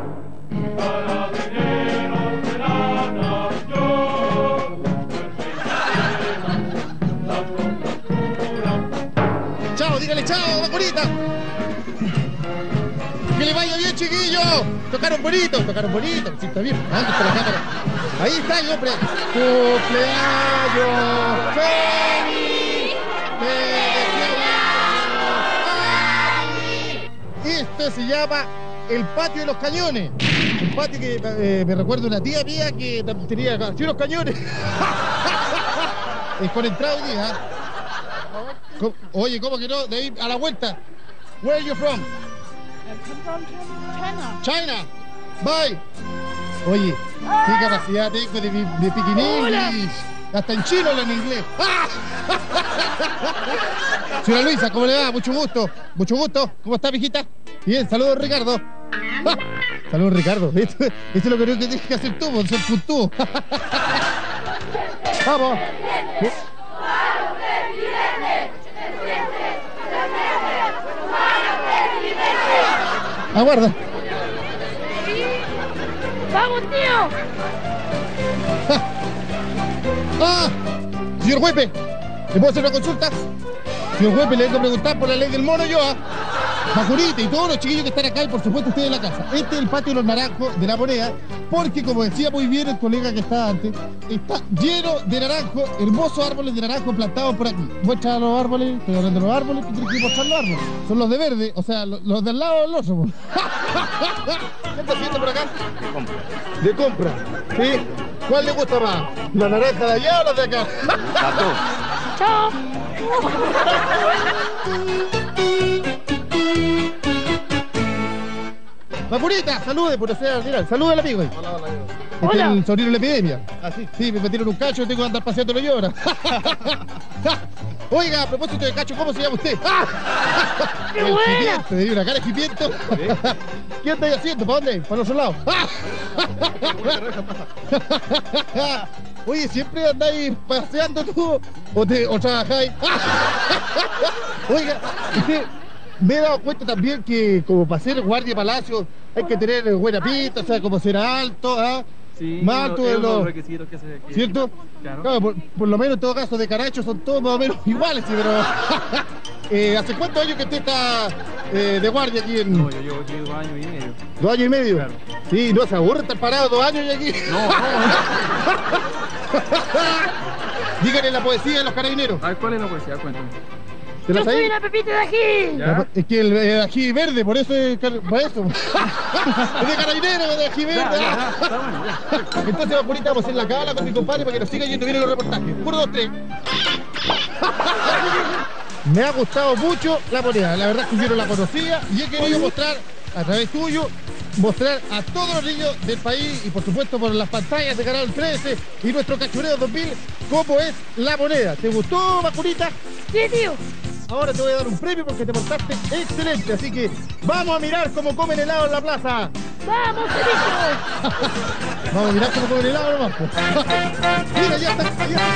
Chao, dígale chao, vacunita. Que le vaya bien, chiquillos. Tocaron bonito, tocaron bonito. Sí, está bien. ¿Dónde está la cámara? Ahí está el hombre. Cumpleaños feliz. Esto se llama el patio de los cañones. Un patio que eh, me recuerda una tía mía que tenía así unos cañones. Es con entrada hoy día. ¿Cómo? Oye, ¿cómo que no? De ahí a la vuelta. Where are you from? China. China. Bye. Oye, qué capacidad tengo de, de speaking English. Hasta en chino hablan inglés. ¡Ah! Señora Luisa, ¿cómo le va? Mucho gusto. Mucho gusto. ¿Cómo está, mijita? Bien, saludos, Ricardo. ¡Ah! Saludos, Ricardo. Esto, esto es lo que creo que tienes que hacer tú, por ser puntúo. Vamos. Aguarda. ¡Vamos, tío! ¡Ah! Señor Huepe, ¿le puedo hacer una consulta? Señor Huepe, le vengo a preguntar por la ley del mono yo, ¿ah? Vacunita y todos los chiquillos que están acá y por supuesto ustedes en la casa. Este es el patio de los naranjos de la moneda, porque como decía muy bien el colega que estaba antes, está lleno de naranjos, hermosos árboles de naranjo plantados por aquí. Muestra los árboles, estoy hablando de los árboles, ¿qué tienes que mostrar los árboles? Son los de verde, o sea, los, los del lado del otro. ¿Qué está haciendo por acá? De compra. De compra, ¿sí? ¿Cuál le gusta más? ¿La naranja de allá o la de acá? Gato. ¡Chao! Vacunita, salude, por ser mirar, salude al amigo. Hola, hola, hola. Este Hola. es el sobrino de la epidemia. ¿Ah, sí? Sí, me metieron un cacho y tengo que andar paseándolo yo ahora. Oiga, a propósito de cacho, ¿cómo se llama usted? ¡Qué El buena! jipiento, le dio una cara de jipiento. ¿Qué andáis haciendo? ¿Para dónde? ¿Para el otro lado? Oye, ¿siempre andáis paseando tú o, te, o trabajáis? Oiga, usted... Me he dado cuenta también que como para ser guardia palacio hay que tener buena pinta, o sea, como ser alto, ¿ah? Sí, más alto de los requisitos que se... Que... ¿Cierto? Claro. Claro, por, por lo menos en todo caso de Caracho son todos más o menos iguales, sí, pero... eh, ¿hace cuántos años que usted está eh, de guardia aquí en...? No, yo llevo aquí dos años y medio. ¿Dos años y medio? Claro. Sí, no se aburre estar parado dos años y aquí. No, no. Díganle la poesía de los carabineros. A ver, ¿cuál es la poesía? Cuéntame. ¿Te la ¡Yo soy sabes? una pepita de ají! ¿Ya? Es que el eh, ají verde, por eso es car- para eso. Es de carabinero, es de ají verde. Ya, ya, ya, está bueno, ya. Entonces vamos vamos a hacer la cala con mi compadre para que nos siga yendo bien en los reportajes. Uno, dos, tres. Me ha gustado mucho la moneda. La verdad es que yo no la conocía y he querido mostrar a través tuyo mostrar a todos los niños del país y por supuesto por las pantallas de Canal trece y nuestro Cachureo dos mil cómo es la moneda. ¿Te gustó, Vacunita? Sí, tío. Ahora te voy a dar un premio porque te portaste excelente, así que vamos a mirar cómo comen helado en la plaza. ¡Vamos, Felicio! Vamos a mirar cómo comen helado nomás. Mira, ya está, ya está.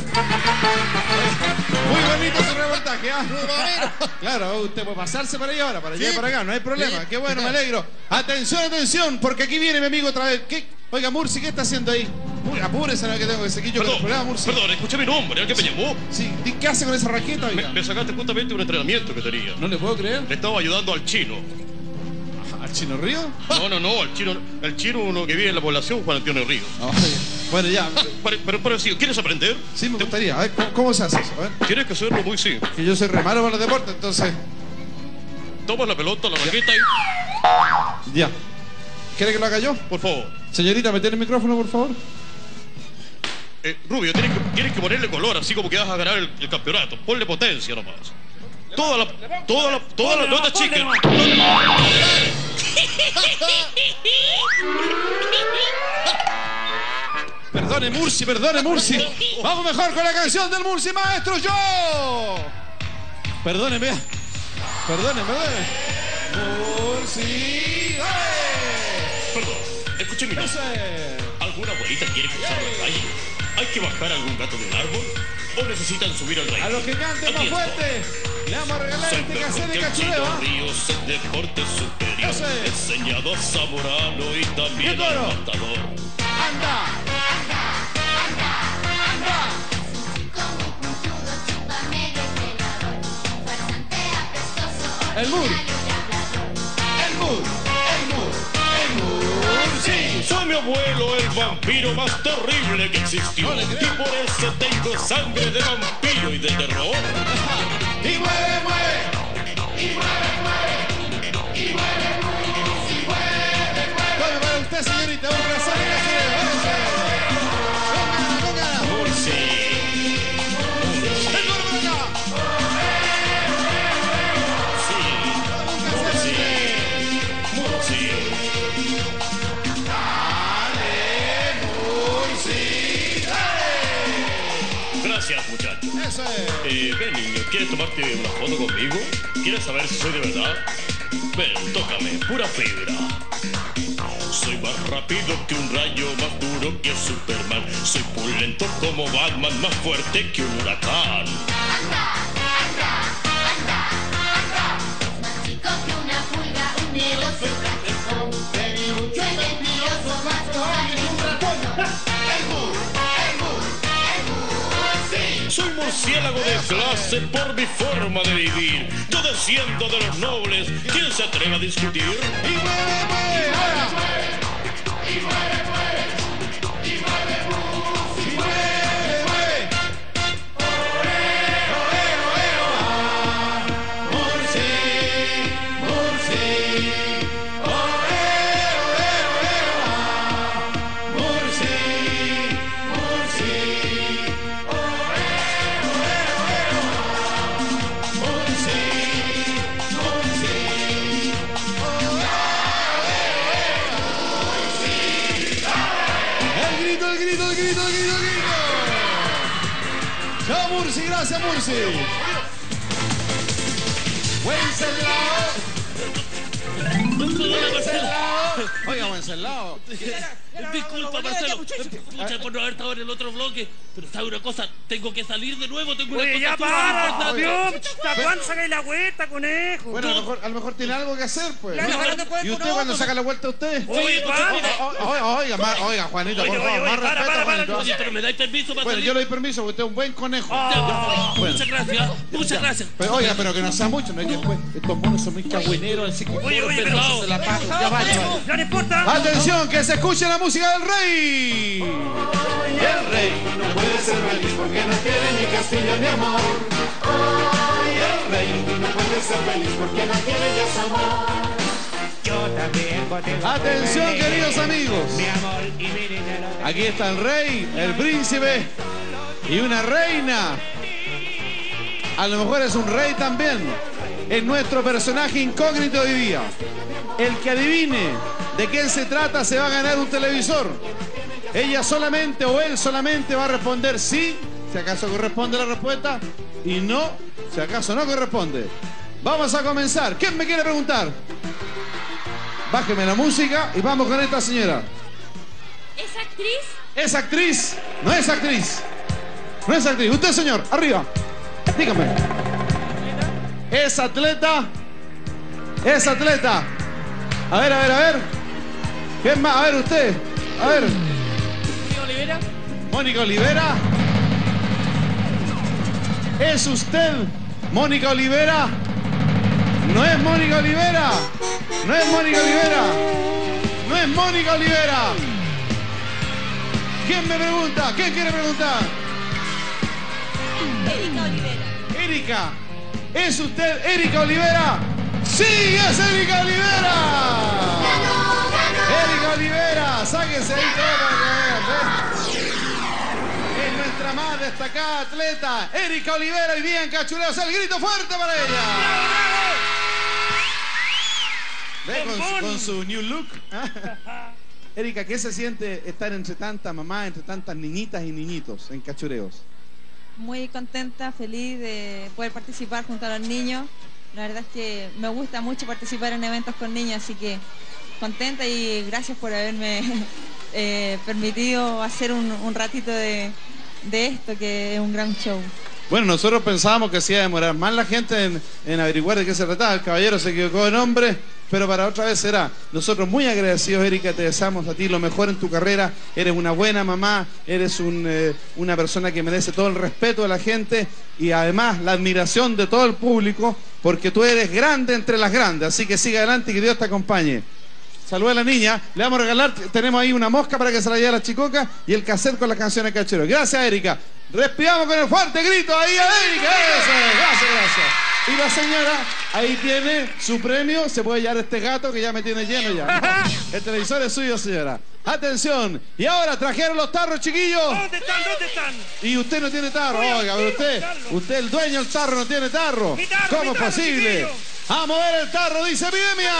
Muy bonito su reportaje, ¿ah? Claro, usted puede pasarse para allá ahora, para allá, Sí. para acá, no hay problema. Sí. Qué bueno, me alegro. Atención, atención, porque aquí viene mi amigo otra vez. ¿Qué? Oiga, Murci, ¿qué está haciendo ahí? Uy, apúrese, no que tengo que seguir yo con el programa, Murci. Perdón, escuché mi nombre, ¿alguien me llamó? Sí, ¿qué hace con esa raqueta, Me, oiga? me sacaste justamente un entrenamiento que tenía. No le puedo creer. Le estaba ayudando al chino. ¿Al Chino Río? No, no, no, al chino, el chino uno que vive en la población, Juan Antonio Ríos. Oh, bueno, ya. Pero, pero, pero sí, ¿quieres aprender? Sí, me gustaría. A ver, ¿cómo, cómo se hace eso? A ver. Tienes que hacerlo muy simple. Que yo soy re malo para los deportes, entonces... Tomas la pelota, la raqueta y... Ya. ¿Quiere que lo haga yo? Por favor. Señorita, ¿me tiene el micrófono, por favor? Eh, Rubio, tienes que, tienes que ponerle color, así como que vas a ganar el, el campeonato. Ponle potencia nomás. Toda la... Toda la... Toda la... No te chiques. Perdone, Murci, perdone, Murci. Vamos mejor con la canción del Murci Maestro, yo. Perdóneme. Perdone, perdone. Murci. Perdón, escuché mi nombre. ¿Alguna abuelita quiere cruzar la calle? ¿Hay que bajar algún gato de un árbol? ¿O necesitan subir al rey? A los que canten más fuerte, le vamos a regalar este cassette de Cachureo. ¿Ah? Ríos en deporte superior. Eso es. Enseñado a Zamorano y también ¿Qué al coro? matador. Anda, anda, anda, anda. El mur. El mur. El mur. El mur. Sí, soy mi abuelo, el vampiro más terrible que existió. Y por eso tengo sangre de vampiro y de terror. Y mueve, mueve. Y mueve, mueve. Y mueve, mueve. Y mueve, mueve. Tome para usted, señorita, un cassette de Cachureo. Póngala, póngala. Murci. El mur por acá. Murci. Murci. Gracias, muchacho. Eso es. Eh, ven, niño, ¿quieres tomarte una foto conmigo? ¿Quieres saber si soy de verdad? Ven, tócame, pura fibra. Soy más rápido que un rayo, más duro que Superman. Soy pulento como Batman, más fuerte que un huracán. Anda, anda, anda, anda. Más chico que una pulga, un dedo soy practicón. Soy mentiroso, más cobarde que un ratón. El mur. El mur. El mur. Sí. Soy murciélago de clase por mi forma de vivir. Yo desciendo de los nobles. ¿Quién se atreve a discutir? Y mueve, mueve. Ahora. Y mueve, mueve. Y mueve, mueve. Y mueve, mueve. Oe, oe, oe, oa. Murci, Murci. Oe, oe, oe, oa. Murci, Murci. Oe, oe, oe, oa. Murci, Murci. El grito, el grito, el grito, el grito, el grito. Chao, Murci, gracias, Murci. Wenceslao. Wenceslao. Oiga, Wenceslao. Disculpa, Marcelo. Pucha, por no haber estado en el otro bloque. Pero sabe una cosa, tengo que salir de nuevo. Tengo una Oye, cosa ya súper para, importante. Dios. ¿Hasta cuándo sacáis la vuelta, conejo? Bueno, a lo, mejor, a lo mejor tiene algo que hacer, pues. Claro, pero no puede ¿Y con usted cuando otro. saca la vuelta usted? Oye, ¿cuándo? Oiga, oiga, ma- oiga, Juanito, por Oye, favor, oye, más oye, para, respeto, para, para, Juanito. Oye, pero me dais permiso para Bueno, salir. yo le doy permiso, porque usted es un buen conejo. Ah. Bueno. Muchas gracias, muchas gracias. Pero oiga, pero que no sea mucho, no es que después estos monos son muy cagüineros, así que Oye, oye, pero... se la pagan. Ya vaya, vaya. Ya no importa. Atención, que se escuche la música del rey. El rey no puede ser feliz porque no tiene ni castillo ni amor. Hoy el rey no puede ser feliz porque no tiene ya su amor. Yo también contigo. Atención, queridos amigos. Mi amor y mi dinero. Aquí está el rey, el príncipe y una reina. A lo mejor es un rey también. Es nuestro personaje incógnito hoy día. El que adivine de quién se trata, se va a ganar un televisor. Ella solamente o él solamente va a responder sí, si acaso corresponde la respuesta, y no, si acaso no corresponde. Vamos a comenzar. ¿Quién me quiere preguntar? Bájeme la música y vamos con esta señora. ¿Es actriz? ¿Es actriz? No es actriz. No es actriz. Usted, señor, arriba. Dígame. ¿Es atleta? ¿Es atleta? A ver, a ver, a ver. ¿Quién más? A ver, usted. A ver. ¿Mónica Olivera? Mónica Olivera. ¿Es usted Mónica Olivera? No es Mónica Olivera. No es Mónica Olivera. No es Mónica Olivera. ¿Quién me pregunta? ¿Quién quiere preguntar? Erika Olivera. Erika. ¿Es usted Erika Olivera? ¡Sí, es Erika Olivera! Erika Olivera, sáquense ahí todo para que vean, ¿ves? Es nuestra más destacada atleta, Erika Olivera, y bien cachureos, el grito fuerte para ella. ¿Ve con, su- con su new look? Erika, ¿qué se siente estar entre tantas mamás, entre tantas niñitas y niñitos en cachureos? Muy contenta, feliz de poder participar junto a los niños. La verdad es que me gusta mucho participar en eventos con niños, así que contenta y gracias por haberme eh, permitido hacer un, un ratito de, de esto, que es un gran show. Bueno, nosotros pensábamos que se iba a demorar más la gente en, en averiguar de qué se trataba. El caballero se equivocó de nombre, pero para otra vez será. Nosotros muy agradecidos, Erika, te deseamos a ti lo mejor en tu carrera. Eres una buena mamá, eres un, eh, una persona que merece todo el respeto de la gente y además la admiración de todo el público, porque tú eres grande entre las grandes. Así que siga adelante y que Dios te acompañe. Saluda a la niña, le vamos a regalar, tenemos ahí una mosca para que se la lleve a la chicoca y el cassette con las canciones cacheros. Gracias, Erika. Respiramos con el fuerte grito ahí a Erika. Eso es. Gracias, gracias. Y la señora ahí tiene su premio, se puede llevar este gato que ya me tiene lleno ya. El televisor es suyo, señora. Atención, y ahora trajeron los tarros, chiquillos. ¿Dónde están? ¿Dónde están? Y usted no tiene tarro, Voy a oiga, pero usted, usted el dueño del tarro no tiene tarro. Mi tarro, ¿Cómo mi es tarro, posible? chiquillo. A mover el tarro, dice Epidemia.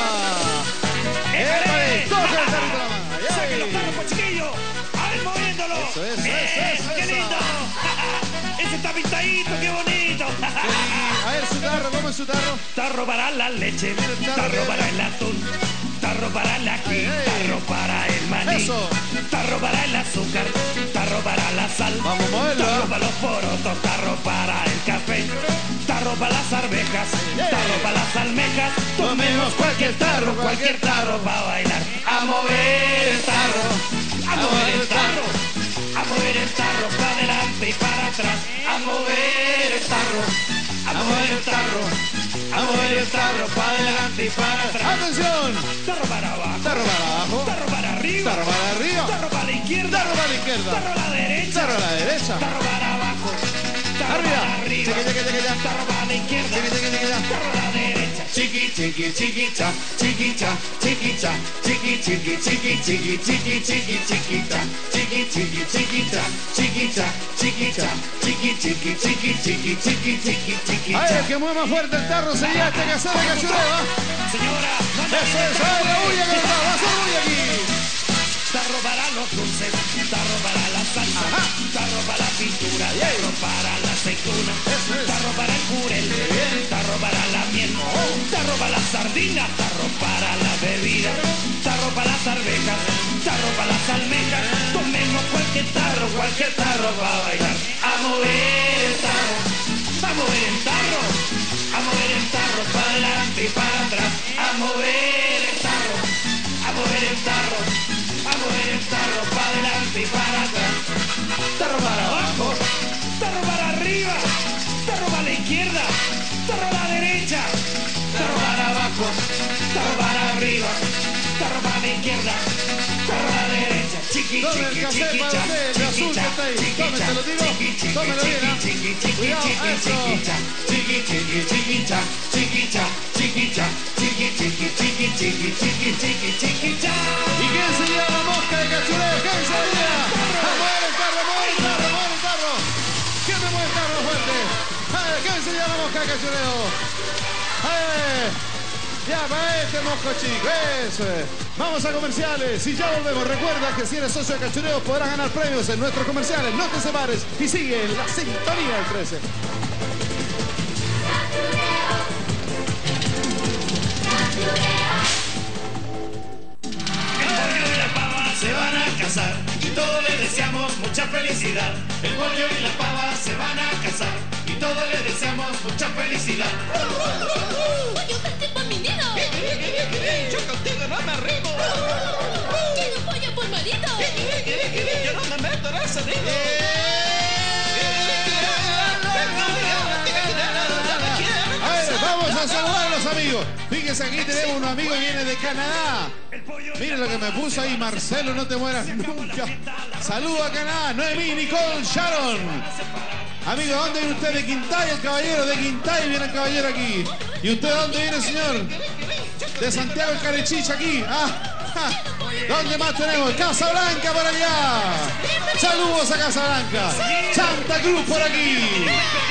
¡Épale! ¡Toca el tarrito a la mano! ¡Yay! ¡Saquen los tarros, pues, chiquillos! ¡A ver, moviéndolo! Eso, eso, Bien, eso, eso, ¡qué eso. lindo! ¡Ese está pintadito, qué bonito! A ver su tarro, ¿cómo es su tarro? Tarro para la leche, tarro para el atún, tarro para el ají, tarro para el maní, Eso. tarro para el azúcar, tarro para la sal, Vamos a moverlo, tarro ¿eh? para los porotos, tarro para el café, tarro para las arvejas, tarro para las almejas. Tomemos cualquier tarro, cualquier tarro para bailar. A mover el tarro, a mover el tarro, a mover el tarro para adelante y para atrás. A mover el tarro, a mover el tarro, a mover el tarro para adelante y para atrás. ¡Atención! Tarro para abajo, Tarro para abajo. tarro para arriba, Tarro para arriba. tarro para la izquierda, Tarro para la izquierda. tarro a la derecha, Tarro a la derecha. tarro para abajo, tarro Arriba. para arriba, Chiqui, chiqui, chiqui, ya. tarro para la izquierda, Chiqui, chiqui, chiqui, ya. tarro a la derecha. Chiqui, chiqui, chiquita, chiquita, chiquita, chiqui, chiqui, chiqui, chiqui, chiqui, chiqui, chiquita, chiqui, chiqui, chiquita, chiquita, chiquita, chiqui, chiqui, chiqui, chiqui, chiqui, chiqui, chiquita. A ver, que mueva más fuerte el tarro, se lleva este cassette de cachureo, ¿ah? Señora, manda Eso es, a ver, la bulla que está, va a hacer bulla aquí. tarro para los dulces, tarro para la salsa, tarro para la pintura, tarro para la aceituna, tarro para el jurel, tarro para la miel, tarro para la sardina, tarro para la bebida, tarro para las arvejas, tarro para las almejas. Tomemos cualquier tarro, cualquier tarro para bailar. A mover el tarro, a mover el tarro, a mover el tarro para adelante y para atrás. A mover el tarro, a mover el tarro, a mover el tarro para adelante y para atrás. Tarro para abajo, tarro para arriba, tarro para la izquierda, tarro a la derecha, tarro para abajo, tarro para arriba, tarro para la izquierda, tarro a la derecha. Chiqui, Tome el chiqui, cassette chiqui, para usted, el azul que está ahí. Tome, se lo tiro. Tómelo bien, ¿ah? Cuidado, eso. chiqui, chiqui, chiquita, chiquita, chiquita, chiqui, chiqui, chiqui, chiqui, chiqui, chiqui, chiquita. ¿Y quién se lleva la mosca de cachureo? ¿Quién se la lleva? ¡A mover el tarro, a mover el tarro, a mover el tarro! ¿Quién me mueve el tarro fuerte? A ver, ¿quién se lleva la mosca de cachureo? A ver, Ya, para este mojo chico, eso es. Vamos a comerciales y ya volvemos. Recuerda que si eres socio de Cachureos podrás ganar premios en nuestros comerciales. No te separes y sigue en la sintonía del trece. El pollo y la pava se van a casar y todos les deseamos mucha felicidad. El pollo y la pava se van a casar y todos les deseamos mucha felicidad. Pollo, vente por mi nido. Yo contigo no me arrimo. Quiero pollo por marido. Yo no me meto en ese nido. A ver, vamos a saludar a los amigos. Fíjense, aquí tenemos un amigo que viene de Canadá. Miren lo que me puso ahí, Marcelo, no te mueras nunca. Saludo a Canadá, Noemí, Nicole, Sharon. Amigo, ¿dónde viene usted? De Quintay, el caballero, de Quintay viene el caballero aquí. ¿Y usted dónde viene, señor? De Santiago el Carechicha aquí. Ah, ah. ¿Dónde más tenemos? Casa Blanca por allá. Saludos a Casa Blanca. Santa Cruz por aquí.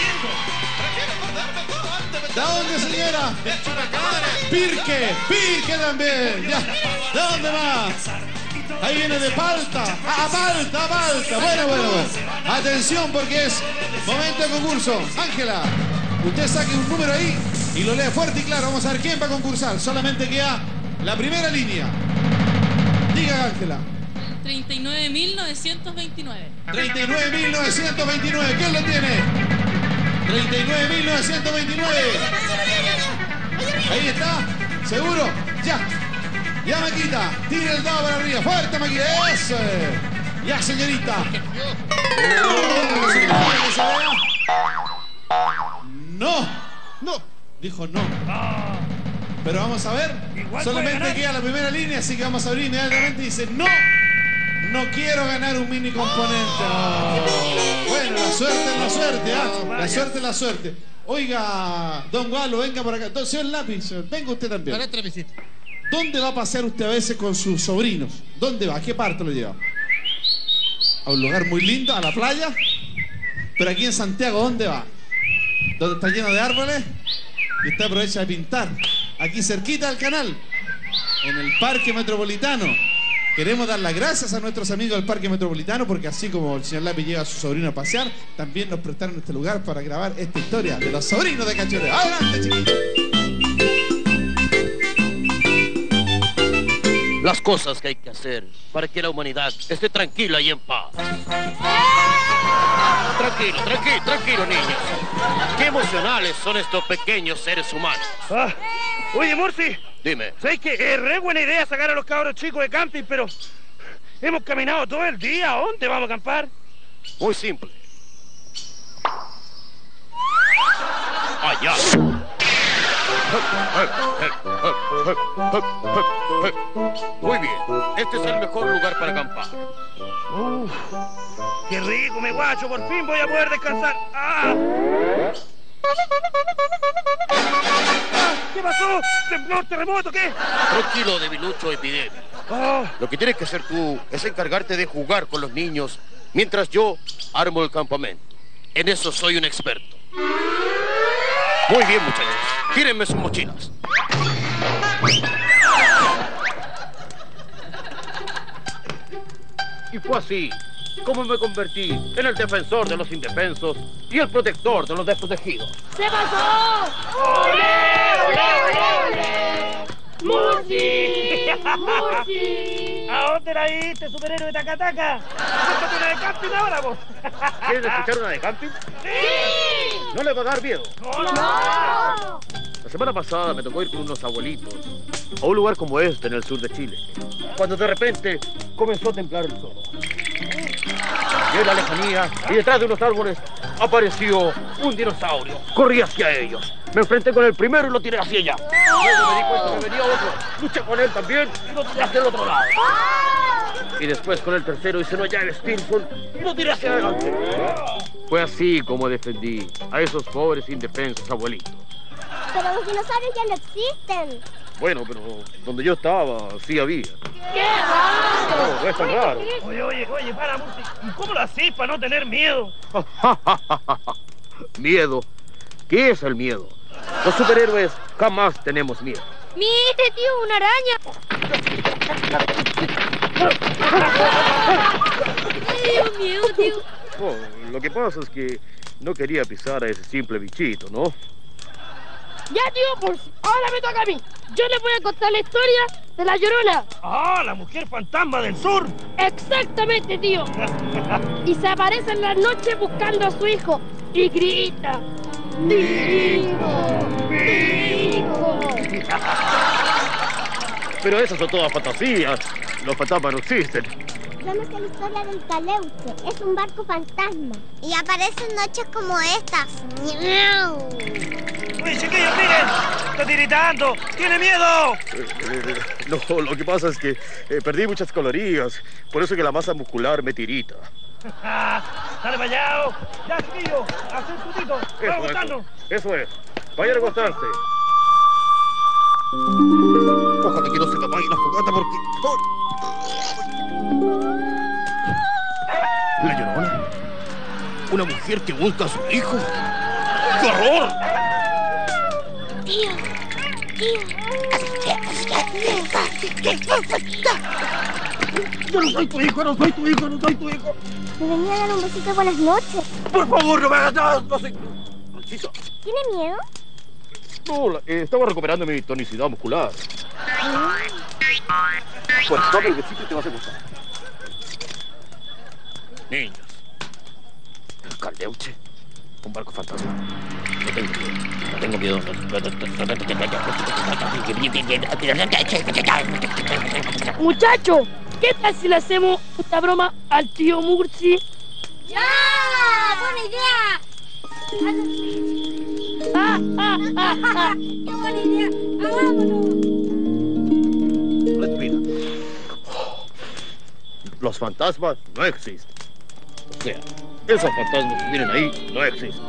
¿De dónde, señora? Pirque, Pirque también. Ya. ¿De dónde más? Ahí viene de Palta. A Palta, a Palta. Bueno, bueno, bueno. Atención porque es momento de concurso. Ángela, usted saque un número ahí y lo lee fuerte y claro. Vamos a ver quién va a concursar. Solamente queda la primera línea. Diga, Ángela. treinta y nueve mil novecientos veintinueve. treinta y nueve mil novecientos veintinueve. ¿Quién lo tiene? treinta y nueve mil novecientos veintinueve. Ahí está. ¿Seguro? Ya. Ya, Maquita. Tira el dado para arriba. Fuerte, Maquita. Eso. Ya, señorita. No. No. Dijo no. Pero vamos a ver. Solamente queda la primera línea, así que vamos a abrir inmediatamente y dice no. No quiero ganar un mini componente. No. Bueno, la suerte es la suerte, ¿ah? La suerte es la suerte. Oiga, don Gualo, venga por acá. Don, señor Lápiz, venga usted también. ¿Dónde va a pasear usted a veces con sus sobrinos? ¿Dónde va? ¿A qué parte lo lleva? A un lugar muy lindo, a la playa. Pero aquí en Santiago, ¿dónde va? ¿Dónde está lleno de árboles? Y usted aprovecha de pintar. Aquí cerquita del canal, en el Parque Metropolitano. Queremos dar las gracias a nuestros amigos del Parque Metropolitano porque así como el señor Lápiz lleva a su sobrino a pasear, también nos prestaron este lugar para grabar esta historia de los sobrinos de Cachoreo. ¡Adelante, chiquillos! Las cosas que hay que hacer para que la humanidad esté tranquila y en paz. Tranquilo, tranquilo, tranquilo, niños. Qué emocionales son estos pequeños seres humanos. Ah, oye, Murphy. Dime. ¿Sabes que es re buena idea sacar a los cabros chicos de camping, pero hemos caminado todo el día? ¿A dónde vamos a acampar? Muy simple. Allá. Muy bien. Este es el mejor lugar para acampar. Uf, ¡qué rico, me guacho! Por fin voy a poder descansar. ¡Ah! ¿Qué pasó? ¿Temblor, terremoto, qué? Tranquilo, debilucho epidemia. Oh. Lo que tienes que hacer tú es encargarte de jugar con los niños mientras yo armo el campamento. En eso soy un experto. Muy bien, muchachos. Tírenme sus mochilas. Y fue así como me convertí en el defensor de los indefensos y el protector de los desprotegidos. ¡Se pasó! ¡Olé, olé, olé, olé! ¡Murphy! ¡Murphy! ¿A dónde la viste, superhéroe Takataka? ¡Cuéntate una de camping ahora, vos! ¿Quieren escuchar una de camping? ¡Sí! ¿No les va a dar miedo? ¡No! ¡No! La semana pasada me tocó ir con unos abuelitos a un lugar como este en el sur de Chile, cuando de repente comenzó a temblar el suelo. Y en la lejanía, y detrás de unos árboles, apareció un dinosaurio. Corrí hacia ellos. Me enfrenté con el primero y lo tiré hacia allá. Luego me di cuenta que venía otro. Luché con él también y lo tiré hacia el otro lado. Y después con el tercero hice una llave Stinson y lo tiré hacia adelante. Fue así como defendí a esos pobres indefensos abuelitos. Pero los dinosaurios ya no existen. Bueno, pero donde yo estaba, sí había. ¡Qué raro! No, no es tan raro. Oye, oye, oye, para, Murphy. ¿Y cómo lo hacís para no tener miedo? ¿Miedo? ¿Qué es el miedo? Los superhéroes jamás tenemos miedo. Mire, tío, una araña. Dios mío, tío. Oh, lo que pasa es que no quería pisar a ese simple bichito, ¿no? Ya, tío, pues ahora me toca a mí. Yo les voy a contar la historia de la Llorona. ¡Ah, la mujer fantasma del sur! Exactamente, tío. Y se aparece en las noches buscando a su hijo y grita: ¡Mi hijo! ¡Mi hijo! Pero esas son todas fantasías. Los fantasmas no existen. Vamos a la historia del Caleuche. Es un barco fantasma. Y aparece en noches como estas. ¡Miau! ¡Uy, chiquillos, miren! ¡Está tiritando! ¡Tiene miedo! Eh, eh, no, lo que pasa es que eh, perdí muchas calorías. Por eso que la masa muscular me tirita. ¡Dale, vayao! ¡Ya, chiquillos! ¡Haz un tutito! ¡Vamos a Eso, acostarnos! eso, eso es. Vayan a acostarse. Ojalá que no se apague la fogata porque... ¿La Llorona? ¿Una mujer que busca a su hijo? ¡Qué horror! Tío, tío. Yo no soy tu hijo, no soy tu hijo, no soy tu hijo. Me venía a dar un besito de buenas noches. Por favor, no me hagas nada. No soy... Chica. ¿Tiene miedo? No, la- eh, estaba recuperando mi tonicidad muscular. Pues toma el besito y te vas a gustar. Niños. El Caleuche. Un barco fantasma. No tengo miedo. No tengo miedo. Muchacho, ¿qué tal si le hacemos esta broma al tío Murci? ¡Ya! ¡Buena idea! ¡Ah, ah, ah, ah! ¡Qué buena idea! ¡Hagámoslo! Respira. Los fantasmas no existen. O sea, esos fantasmas que vienen ahí no existen.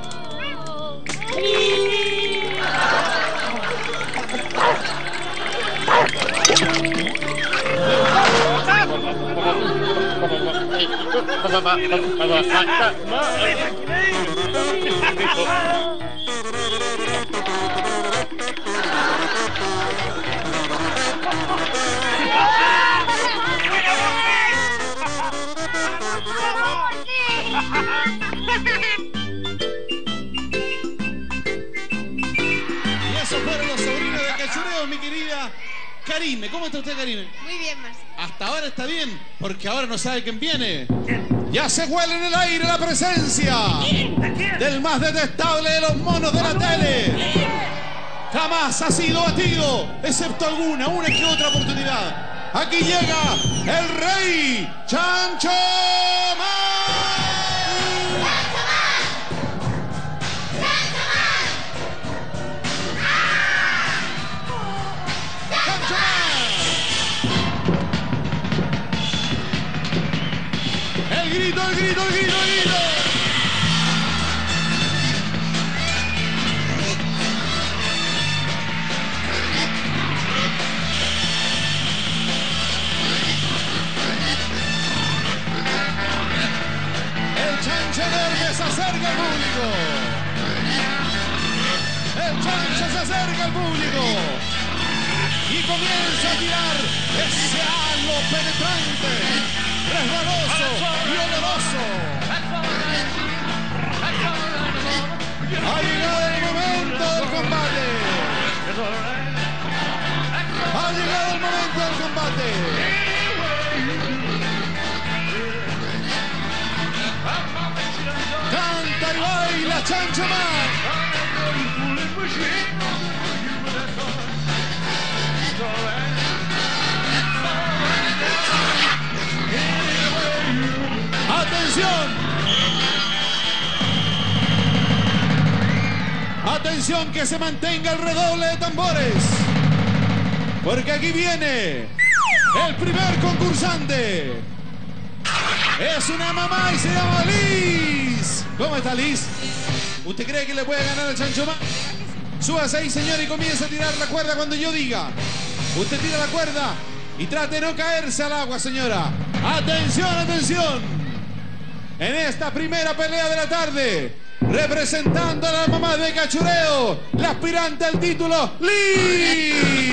Y esos fueron los sobrinos de Cachureo, mi querida Karime. ¿Cómo está usted, Karime? Muy bien, Marcelo. Hasta ahora está bien, porque ahora no sabe quién viene. Ya se huele en el aire la presencia del más detestable de los monos de la tele. Jamás ha sido batido, excepto alguna, una que otra oportunidad. Aquí llega el rey Chancho Man. El grito, el grito, el grito, el grito. El chancho enorme se acerca al público. El chancho se acerca al público. Y comienza a tirar ese halo penetrante, resbaloso y oloroso. Ha llegado el momento del combate. Ha llegado el momento del combate. Canta y baila Chancho Man. ¡Atención! ¡Atención que se mantenga el redoble de tambores! Porque aquí viene el primer concursante. Es una mamá y se llama Liz. ¿Cómo está Liz? ¿Usted cree que le puede ganar al Chancho Man? Súbase ahí, señor, y comienza a tirar la cuerda cuando yo diga. Usted tira la cuerda y trate de no caerse al agua, señora. ¡Atención, atención! en esta primera pelea de la tarde, representando a la mamá de Cachureo, la aspirante al título, Lee.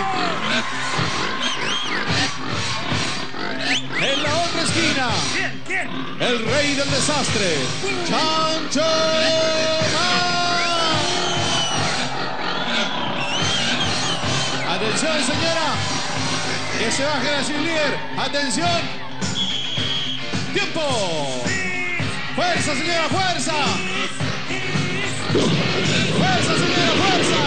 En la otra esquina, ¿Quién? ¿Quién? el rey del desastre, Chancho Man. Atención, señora, que se baje la líder. Atención. Tiempo. Fuerza, señora, fuerza. Fuerza, señora, fuerza.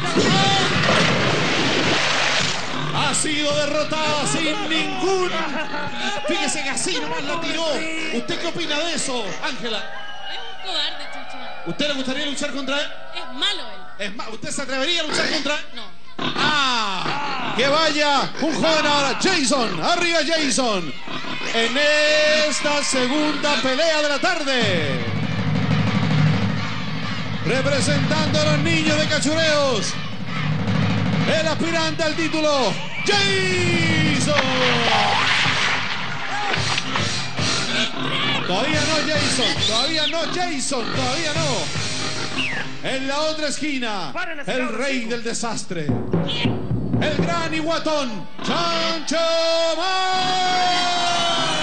Ha sido derrotada sin ningún... Fíjese que así nomás la tiró. ¿Usted qué opina de eso, Ángela? Es un cobarde, Chancho Man. ¿Usted le gustaría luchar contra él? Es malo él. Es más, ¿usted se atrevería a luchar contra él? No. ¡Ah! Que vaya un joven ahora, Jason, arriba Jason, en esta segunda pelea de la tarde. Representando a los niños de Cachureos, el aspirante al título, Jason. Todavía no Jason, todavía no Jason, todavía no. En la otra esquina, el rey del desastre, el gran iguatón, Chancho Man.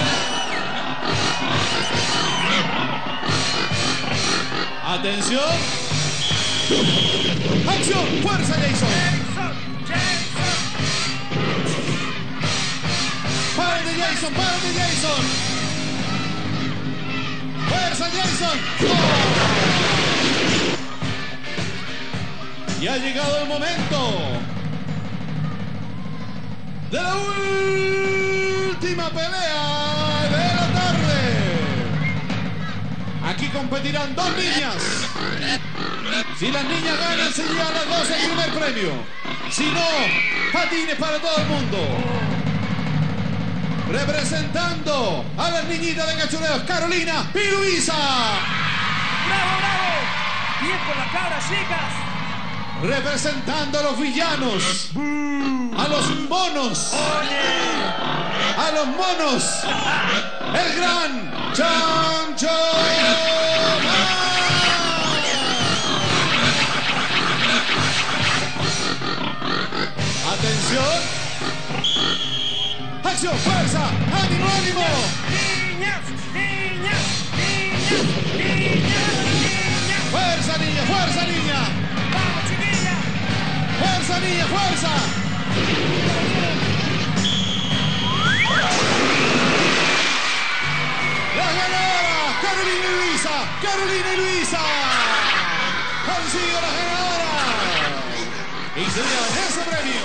Atención. Acción, fuerza Jason. Párate Jason, párate Jason. Fuerza Jason. ¡Oh! Y ha llegado el momento de la última pelea de la tarde. Aquí competirán dos niñas. Si las niñas ganan, se llevan las dos el primer premio. Si no, patines para todo el mundo. Representando a las niñitas de Cachureos, Carolina y Luisa. ¡Bravo, bravo! ¡Bien por la cabra, chicas! Representando a los villanos, a los monos, a los monos, el gran Chancho Man. Atención, acción, fuerza, ánimo, ánimo. Niñas, niñas, niñas, niñas, niñas. Fuerza, niña, fuerza, niña. Vamos, chiquilla. Fuerza, niña, fuerza. La ganadora, Carolina y Luisa. Carolina y Luisa. Consigue la ganadora. Y se llevan ese premio.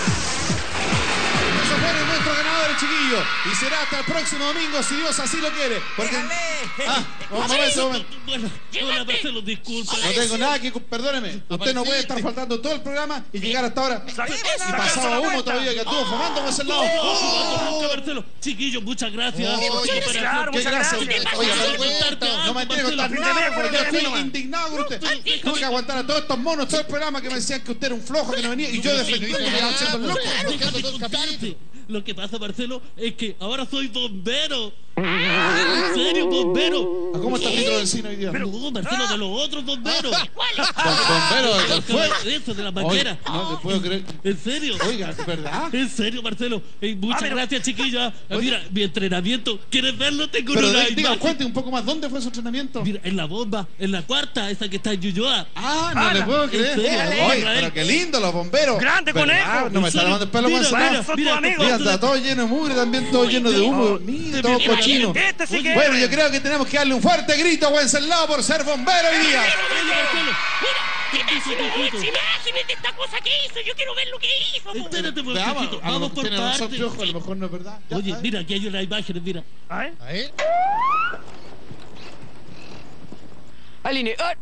Esos fueron nuestros ganadores, chiquillos. Y será hasta el próximo domingo, si Dios así lo quiere. Porque... Ah, un momento, un momento. Bueno, hola Marcelo, disculpa. No tengo nada que... Perdóneme. Usted no puede estar faltando todo el programa y llegar hasta ahora. Y pasaba uno todavía que estuvo fumando por ese lado. Oh, Marcelo, chiquillos, muchas gracias. Claro, muchas gracias. Oiga, no me entiendo contar nada, porque yo estoy indignado con usted. Tuve que aguantar a todos estos monos todo el programa que me decían que usted era un flojo, que no venía, y yo defendiendo que iban siendo el loco. Lo que pasa, Marcelo, es que ahora soy bombero. ¿En serio, bombero? ¿Cómo está el litro de encina hoy día? No, Marcelo, de los otros bomberos. Bombero del fuego. Eso, de la manguera. No te puedo creer. ¿En serio? Oiga, ¿es verdad? En serio, Marcelo. Eh, muchas gracias, chiquilla. Mira, mi entrenamiento. ¿Quieres verlo? Tengo Pero una diga, cuente un poco más. ¿Dónde fue su entrenamiento? Mira, en la bomba, en la cuarta, esa que está en Ñuñoa. Ah, no le puedo creer. Oye, pero qué lindo los bomberos. Grande conejo. No me está lavando el pelo con eso. Mira, Mira, está todo lleno de mugre, también todo lleno de humo. Mira, todo cochino. Bueno, yo creo que tenemos que darle un fuerte grito a Wenceslao por ser bombero hoy día. Imágenes de esta cosa que hizo, yo quiero ver lo que hizo. Espérate, por Veamos, poquito. a lo Vamos mejor por tiene razón, partes. Piojo, a lo mejor no es verdad. Ya, Oye, a ver. mira, aquí hay unas imágenes, mira. A ver. A ver. Aline, ah.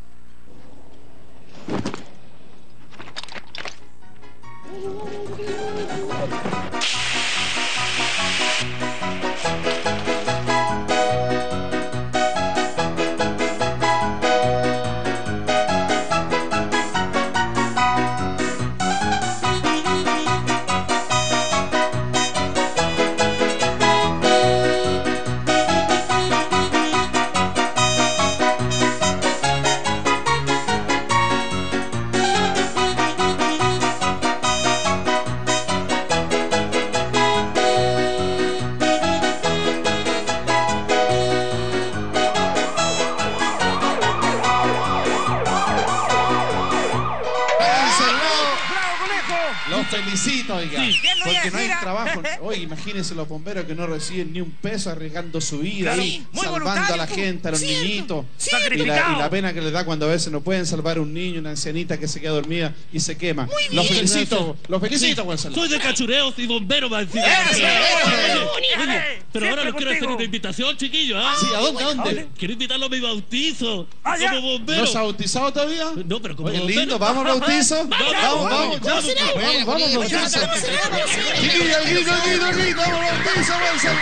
felicito, oiga. Sí. Bien lo voy a Porque no hay decir, ¿ah? trabajo. Oye, imagínense los bomberos que no reciben ni un peso arriesgando su vida, Sí, ahí, muy salvando a la voluntario, gente, a los cierto, niñitos. cierto. Y la, Sacrificado. y la pena que les da cuando a veces no pueden salvar a un niño, una ancianita que se queda dormida y se quema. bien. Los felicito, los felicito, Sí, Gonzalo. soy de cachureos y bombero, va a decir. ¡Eso! Oye, oye, pero ahora Siempre les quiero hacer contigo. una invitación, chiquillos. ¿ah? Sí, ¿a dónde, a dónde? Quiero invitarlo a mi bautizo. Ah, ya. Como bombero. ¿No se ha bautizado todavía? No, pero como Oye, bombero. lindo, vamos al bautizo. Vamos, vamos, vamos, ya. Vamos, Vamos, vamos al bautizo. Chiquillos, el grito, el grito, el grito, vamos al bautizo, Gonzalo.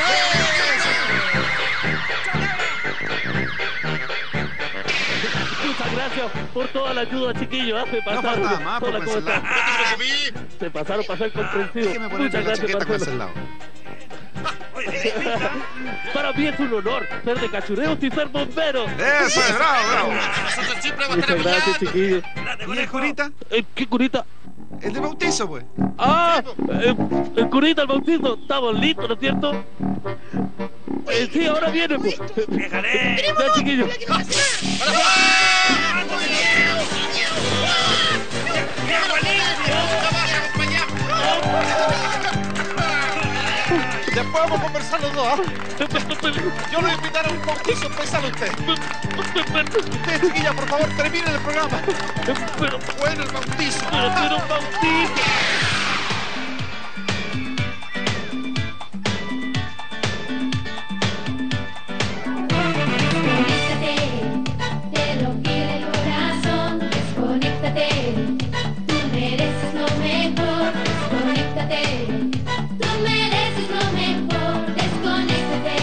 Muchas gracias por toda la ayuda, chiquillos. ¿ah? Se pasaron. faltaba más, Hola, pues, ¿cómo están? Wenceslao. Se pasaron para ser comprensivos. Déjeme ponerme Muchas la gracias, chaqueta, Marcelo. Wenceslao. Para mí es un honor ser de cachureos y ser bombero. Eso es, bravo, bravo. Nosotros siempre vamos a estar Muchas gracias, apoyando. chiquillos. ¿Y el curita? Eh, ¿Qué curita? El de bautizo, pues. Ah, eh, el curita, el bautizo. Estamos listos, ¿no es cierto? Eh, sí, ahora viene, pues. Déjale. Ya, chiquillos. Después vamos a conversar los dos, ¿ah? Yo lo voy a invitar a un bautizo especial a usted. Ustedes, chiquilla, por favor, terminen el programa. Pero, Bueno, el bautizo. pero, pero un bautizo. Desconéctate, te lo pide el corazón. Desconéctate, tú mereces lo mejor. Desconéctate, tú mereces lo mejor. Desconéctate.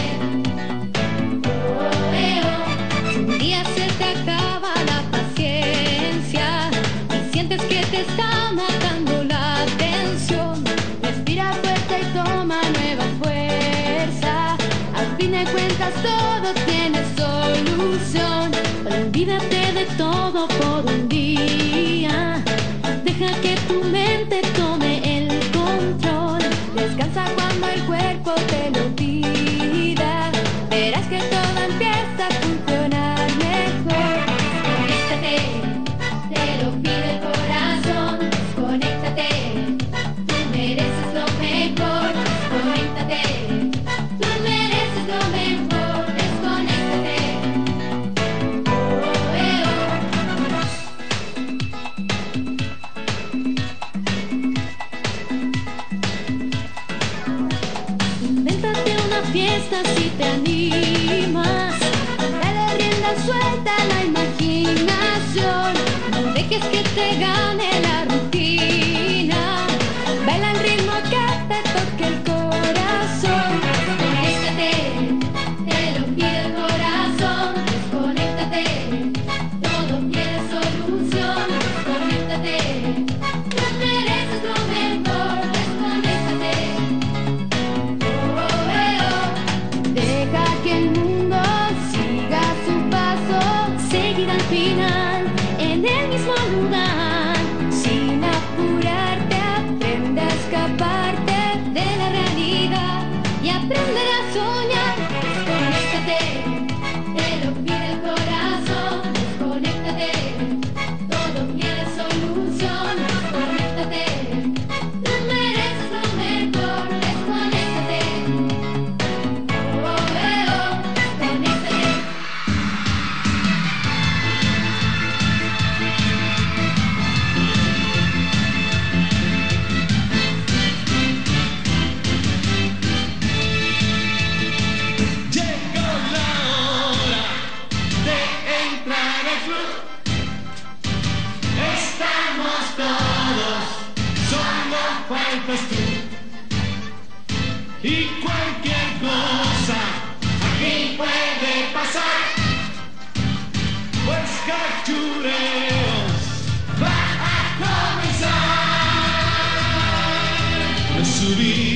Oh, eh, oh. Si un día se te acaba la paciencia y sientes que te está matando la atención, respira fuerte y toma nueva fuerza. Al fin de cuentas todo tiene solución. Olvídate de todo por un día. Deja que tu mente tome el control. Descansa cuando el cuerpo te lo pida. Verás que todo empieza a funcionar mejor. Desconéctate, te lo pide el corazón. Desconéctate, tú mereces lo mejor. Desconéctate, tú mereces lo mejor. Desconéctate. Oh, eh, oh. Invéntate una fiesta si te animas. Dale rienda suelta a la imaginación. No dejes que te gane la rutina. Baila el ritmo que te toque el corazón. Desconéctate, te lo pide el corazón. Desconéctate, todo tiene solución. Desconéctate, tú mereces lo mejor. Desconéctate. Oh, eh, oh. Deja que el mundo siga su paso. Seguir al final en el mismo lugar. Sin apurarte, aprende a escaparte de la realidad y aprender a soñar. Desconéctate, te lo pide el corazón. Desconéctate, todo tiene solución. Desconéctate, tú mereces lo mejor. Desconéctate. Oh, eh, oh. Desconéctate. Llegó la hora de entrar al club. Estamos todos, solo faltas tú. Y cualquier cosa aquí puede pasar. Pues Cachureos va a comenzar. Me subí